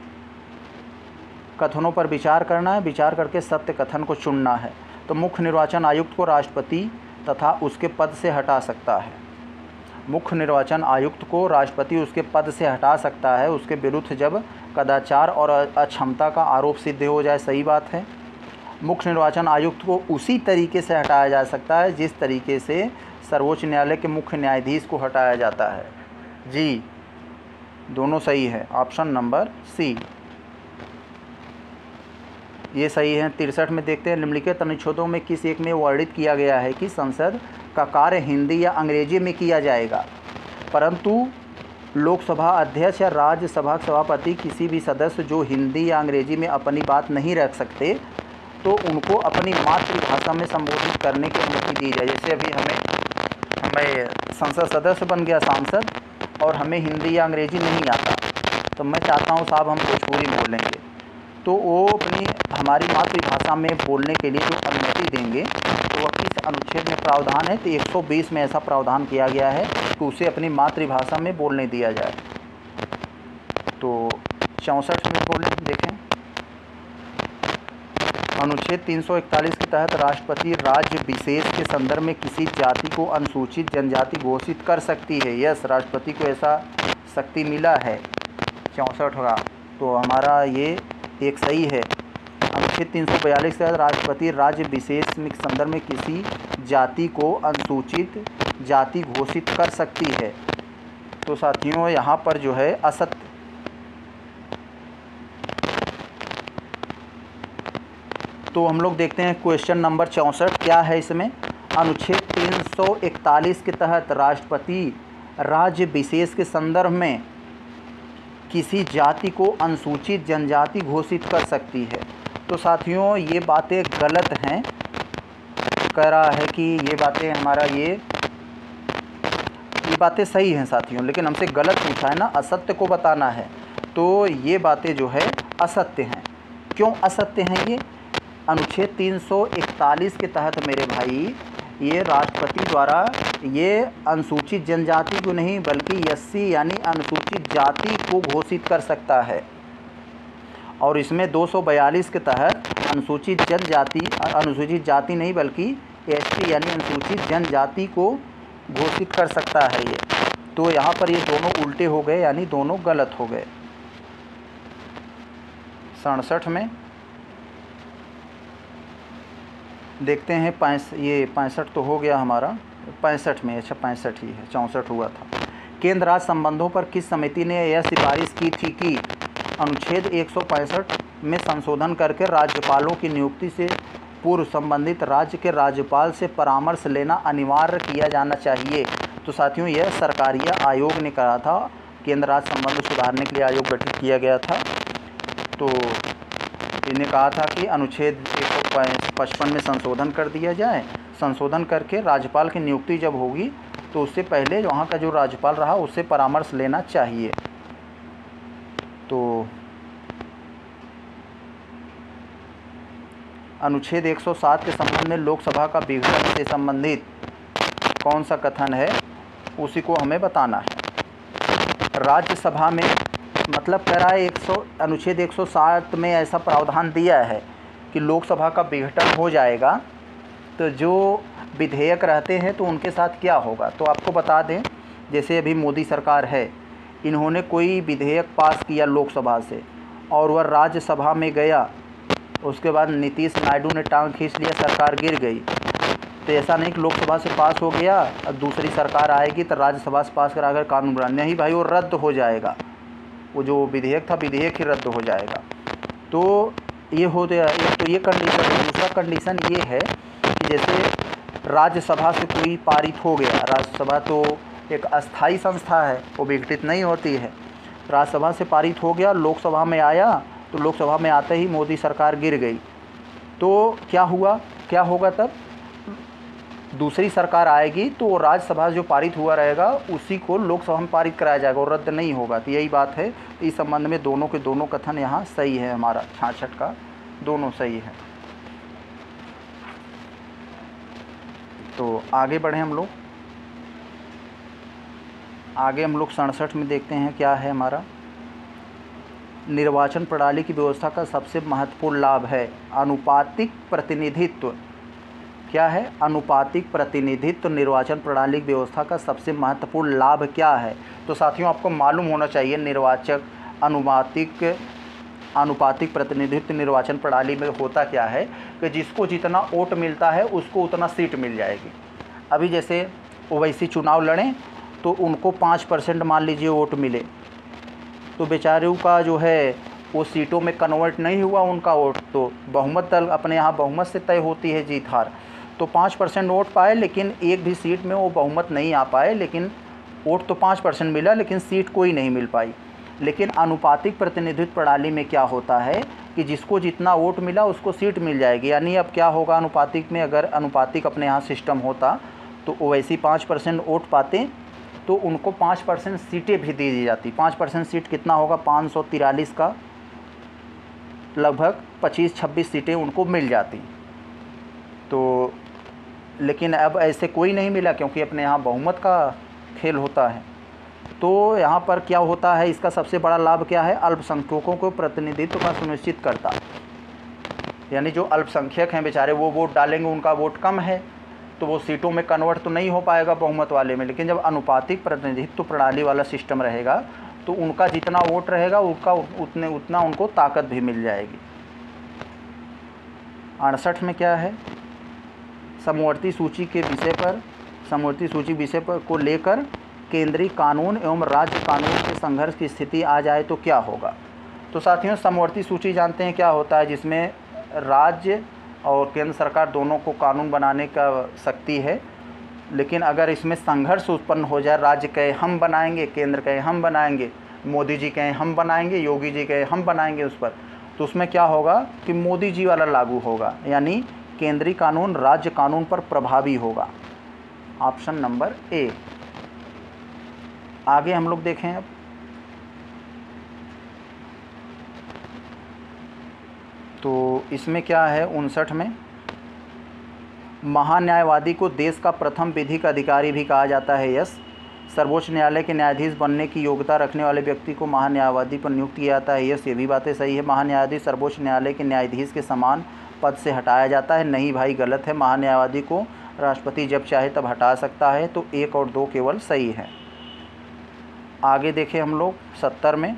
कथनों पर विचार करना है, विचार करके सत्य कथन को चुनना है। तो मुख्य निर्वाचन आयुक्त को राष्ट्रपति तथा उसके पद से हटा सकता है। मुख्य निर्वाचन आयुक्त को राष्ट्रपति उसके पद से हटा सकता है उसके विरुद्ध जब कदाचार और अक्षमता का आरोप सिद्ध हो जाए, सही बात है। मुख्य निर्वाचन आयुक्त को उसी तरीके से हटाया जा सकता है जिस तरीके से सर्वोच्च न्यायालय के मुख्य न्यायाधीश को हटाया जाता है। जी, दोनों सही है, ऑप्शन नंबर सी ये सही है। तिरसठ में देखते हैं, निम्नलिखित अनुच्छेदों में किस एक में वर्णित किया गया है कि संसद का कार्य हिंदी या अंग्रेजी में किया जाएगा, परंतु लोकसभा अध्यक्ष या राज्यसभा सभापति किसी भी सदस्य जो हिंदी या अंग्रेजी में अपनी बात नहीं रख सकते तो उनको अपनी मातृभाषा में संबोधित करने की अनुमति दी जाए। जैसे अभी हमें हमें संसद सदस्य बन गया सांसद और हमें हिंदी या अंग्रेजी नहीं आता, तो मैं चाहता हूँ साहब हम भोजपुरी बोलेंगे, तो वो अपनी हमारी मातृभाषा में बोलने के लिए जो अनुमति देंगे तो वह किस अनुच्छेद में प्रावधान है? तो एक सौ बीस में ऐसा प्रावधान किया गया है कि उसे अपनी मातृभाषा में बोलने दिया जाए। तो चौंसठ में बोल देखें, अनुच्छेद तीन सौ इकतालीस के तहत राष्ट्रपति राज्य विशेष के संदर्भ में किसी जाति को अनुसूचित जनजाति घोषित कर सकती है। यस, राष्ट्रपति को ऐसा शक्ति मिला है। चौंसठ होगा, तो हमारा ये एक सही है। अनुच्छेद तीन सौ बयालीस के तहत राष्ट्रपति राज्य विशेष के संदर्भ में किसी जाति को अनुसूचित जाति घोषित कर सकती है। तो साथियों, यहाँ पर जो है असत्य, तो हम लोग देखते हैं क्वेश्चन नंबर चौंसठ क्या है इसमें। अनुच्छेद तीन सौ इकतालीस के तहत राष्ट्रपति राज्य विशेष के संदर्भ में किसी जाति को अनुसूचित जनजाति घोषित कर सकती है। तो साथियों, ये बातें गलत हैं। कह रहा है कि ये बातें हमारा ये ये बातें सही हैं साथियों, लेकिन हमसे गलत पूछा है ना, असत्य को बताना है। तो ये बातें जो है असत्य हैं। क्यों असत्य हैं ये? अनुच्छेद तीन सौ इकतालीस के तहत मेरे भाई ये राष्ट्रपति द्वारा ये अनुसूचित जनजाति को नहीं बल्कि एससी यानी अनुसूचित जाति को घोषित कर सकता है। और इसमें दो सौ बयालीस के तहत अनुसूचित जनजाति अनुसूचित जाति नहीं बल्कि एसटी यानी अनुसूचित जनजाति को घोषित कर सकता है ये। तो यहाँ पर ये दोनों उल्टे हो गए, यानी दोनों गलत हो गए। सड़सठ में देखते हैं, पैंस ये पैंसठ तो हो गया हमारा, पैंसठ में, अच्छा पैंसठ ही है, चौंसठ हुआ था। केंद्र राज्य संबंधों पर किस समिति ने यह सिफारिश की थी कि अनुच्छेद एक सौ पैंसठ में संशोधन करके राज्यपालों की नियुक्ति से पूर्व संबंधित राज्य के राज्यपाल से परामर्श लेना अनिवार्य किया जाना चाहिए। तो साथियों, यह सरकारीय आयोग ने कहा था, केंद्र राज्य संबंध सुधारने के लिए आयोग गठित किया गया था। तो इन्हें कहा था कि अनुच्छेद एक सौ पचपन में संशोधन कर दिया जाए। संशोधन करके राज्यपाल की नियुक्ति जब होगी तो उससे पहले वहाँ का जो राज्यपाल रहा उससे परामर्श लेना चाहिए। तो अनुच्छेद एक सौ सात के संबंध में लोकसभा का विघटन से संबंधित कौन सा कथन है उसी को हमें बताना है। राज्यसभा में मतलब कह रहा है एक सौ अनुच्छेद एक सौ सात में ऐसा प्रावधान दिया है कि लोकसभा का विघटन हो जाएगा तो जो विधेयक रहते हैं तो उनके साथ क्या होगा। तो आपको बता दें, जैसे अभी मोदी सरकार है, इन्होंने कोई विधेयक पास किया लोकसभा से और वह राज्यसभा में गया उसके बाद नीतीश नायडू ने टांग खींच लिया, सरकार गिर गई। तो ऐसा नहीं कि लोकसभा से पास हो गया और दूसरी सरकार आएगी तो राज्यसभा से पास कराकर कानून बना, नहीं भाई, वो रद्द हो जाएगा। वो जो विधेयक था विधेयक ही रद्द हो जाएगा। तो ये हो गया एक, तो ये कंडीशन है। दूसरा कंडीशन ये है कि जैसे राज्यसभा से कोई पारित हो गया, राज्यसभा तो एक अस्थाई संस्था है, वो विघटित नहीं होती है। राज्यसभा से पारित हो गया, लोकसभा में आया, तो लोकसभा में आते ही मोदी सरकार गिर गई। तो क्या हुआ, क्या होगा तब? दूसरी सरकार आएगी तो राज्यसभा जो पारित हुआ रहेगा उसी को लोकसभा में पारित कराया जाएगा और रद्द नहीं होगा। तो यही बात है। इस संबंध में दोनों के दोनों कथन यहाँ सही है, हमारा छियासठ का दोनों सही है। तो आगे बढ़े हम लोग, आगे हम लोग सड़सठ में देखते हैं क्या है हमारा। निर्वाचन प्रणाली की व्यवस्था का सबसे महत्वपूर्ण लाभ है अनुपातिक प्रतिनिधित्व। क्या है? अनुपातिक प्रतिनिधित्व निर्वाचन प्रणाली की व्यवस्था का सबसे महत्वपूर्ण लाभ क्या है? तो साथियों आपको मालूम होना चाहिए निर्वाचक अनुपातिक अनुपातिक प्रतिनिधित्व निर्वाचन प्रणाली में होता क्या है कि जिसको जितना वोट मिलता है उसको उतना सीट मिल जाएगी। अभी जैसे ओवैसी चुनाव लड़ें तो उनको पाँच परसेंट मान लीजिए वोट मिले, तो बेचारों का जो है वो सीटों में कन्वर्ट नहीं हुआ उनका वोट। तो बहुमत दल अपने यहाँ बहुमत से तय होती है जीत हार। तो पाँच परसेंट वोट पाए लेकिन एक भी सीट में वो बहुमत नहीं आ पाए, लेकिन वोट तो पाँच परसेंट मिला लेकिन सीट कोई नहीं मिल पाई। लेकिन अनुपातिक प्रतिनिधित्व प्रणाली में क्या होता है कि जिसको जितना वोट मिला उसको सीट मिल जाएगी। यानी अब क्या होगा अनुपातिक में, अगर अनुपातिक अपने यहाँ सिस्टम होता तो ओवैसी पाँच परसेंट वोट पाते तो उनको पाँच परसेंट सीटें भी दी जाती। पाँच परसेंट सीट कितना होगा? पाँच सौ तिरालीस का लगभग पच्चीस छब्बीस सीटें उनको मिल जाती। तो लेकिन अब ऐसे कोई नहीं मिला क्योंकि अपने यहाँ बहुमत का खेल होता है। तो यहाँ पर क्या होता है, इसका सबसे बड़ा लाभ क्या है? अल्पसंख्यकों को प्रतिनिधित्व का सुनिश्चित करता। यानी जो अल्पसंख्यक हैं बेचारे वो वोट डालेंगे, उनका वोट कम है तो वो सीटों में कन्वर्ट तो नहीं हो पाएगा बहुमत वाले में। लेकिन जब अनुपातिक प्रतिनिधित्व प्रणाली वाला सिस्टम रहेगा तो उनका जितना वोट रहेगा उनका उतने उतना उनको ताकत भी मिल जाएगी। अड़सठ में क्या है? समवर्ती सूची के विषय पर समवर्ती सूची विषय पर को लेकर केंद्रीय कानून एवं राज्य कानून के संघर्ष की स्थिति आ जाए तो क्या होगा? तो साथियों समवर्ती सूची जानते हैं क्या होता है, जिसमें राज्य और केंद्र सरकार दोनों को कानून बनाने का शक्ति है। लेकिन अगर इसमें संघर्ष उत्पन्न हो जाए, राज्य कहे हम बनाएंगे, केंद्र कहे हम बनाएंगे, मोदी जी कहे हम बनाएंगे, योगी जी कहे हम बनाएंगे उस पर, तो उसमें क्या होगा कि मोदी जी वाला लागू होगा, यानी केंद्रीय कानून राज्य कानून पर प्रभावी होगा। Option number A. आगे हम लोग देखें अब, तो इसमें क्या है उनसठ में, महान्यायवादी को देश का प्रथम विधिक अधिकारी भी कहा जाता है। यस, सर्वोच्च न्यायालय के न्यायाधीश बनने की योग्यता रखने वाले व्यक्ति को महान्यायवादी पर नियुक्त किया जाता है। यस, ये भी बातें सही है। महान्यायाधीश सर्वोच्च न्यायालय के न्यायाधीश के समान पद से हटाया जाता है। नहीं भाई, गलत है। महान्यायवादी को राष्ट्रपति जब चाहे तब हटा सकता है। तो एक और दो केवल सही है। आगे देखें हम लोग सत्तर में।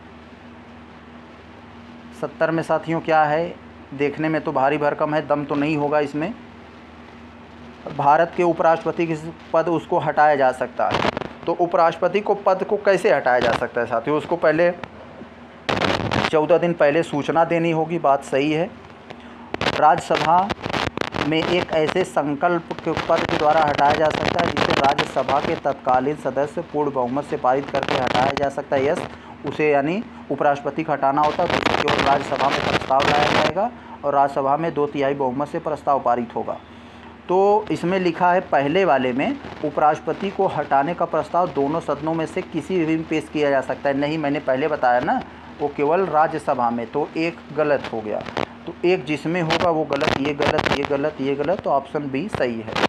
सत्तर में साथियों क्या है, देखने में तो भारी भरकम है, दम तो नहीं होगा इसमें। भारत के उपराष्ट्रपति के पद उसको हटाया जा सकता है। तो उपराष्ट्रपति को पद को कैसे हटाया जा सकता है साथियों? उसको पहले चौदह दिन पहले सूचना देनी होगी, बात सही है। राज्यसभा में एक ऐसे संकल्प के पद के द्वारा हटाया जा सकता है जिसे राज्यसभा के तत्कालीन सदस्य पूर्ण बहुमत से पारित करके हटाया जा सकता है। यस, उसे यानी उपराष्ट्रपति को हटाना होता है तो केवल राज्यसभा में प्रस्ताव लाया जाएगा और राज्यसभा में दो तिहाई बहुमत से प्रस्ताव पारित होगा। तो इसमें लिखा है पहले वाले में उपराष्ट्रपति को हटाने का प्रस्ताव दोनों सदनों में से किसी भी में पेश किया जा सकता है। नहीं, मैंने पहले बताया ना, वो केवल राज्यसभा में। तो एक गलत हो गया। तो एक जिसमें होगा वो गलत, ये गलत, ये गलत, ये गलत। तो ऑप्शन बी सही है।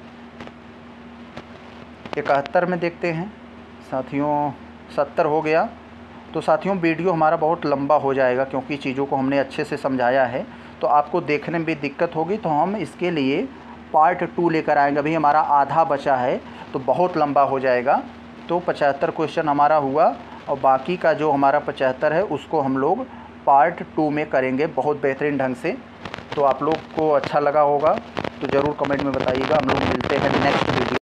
इकहत्तर में देखते हैं साथियों। सत्तर हो गया। तो साथियों वीडियो हमारा बहुत लंबा हो जाएगा क्योंकि चीज़ों को हमने अच्छे से समझाया है, तो आपको देखने में भी दिक्कत होगी। तो हम इसके लिए पार्ट टू लेकर आएंगे। अभी हमारा आधा बचा है तो बहुत लंबा हो जाएगा। तो पचहत्तर क्वेश्चन हमारा हुआ और बाकी का जो हमारा पचहत्तर है उसको हम लोग पार्ट टू में करेंगे बहुत बेहतरीन ढंग से। तो आप लोग को अच्छा लगा होगा तो ज़रूर कमेंट में बताइएगा। हम लोग मिलते हैं नेक्स्ट वीडियो।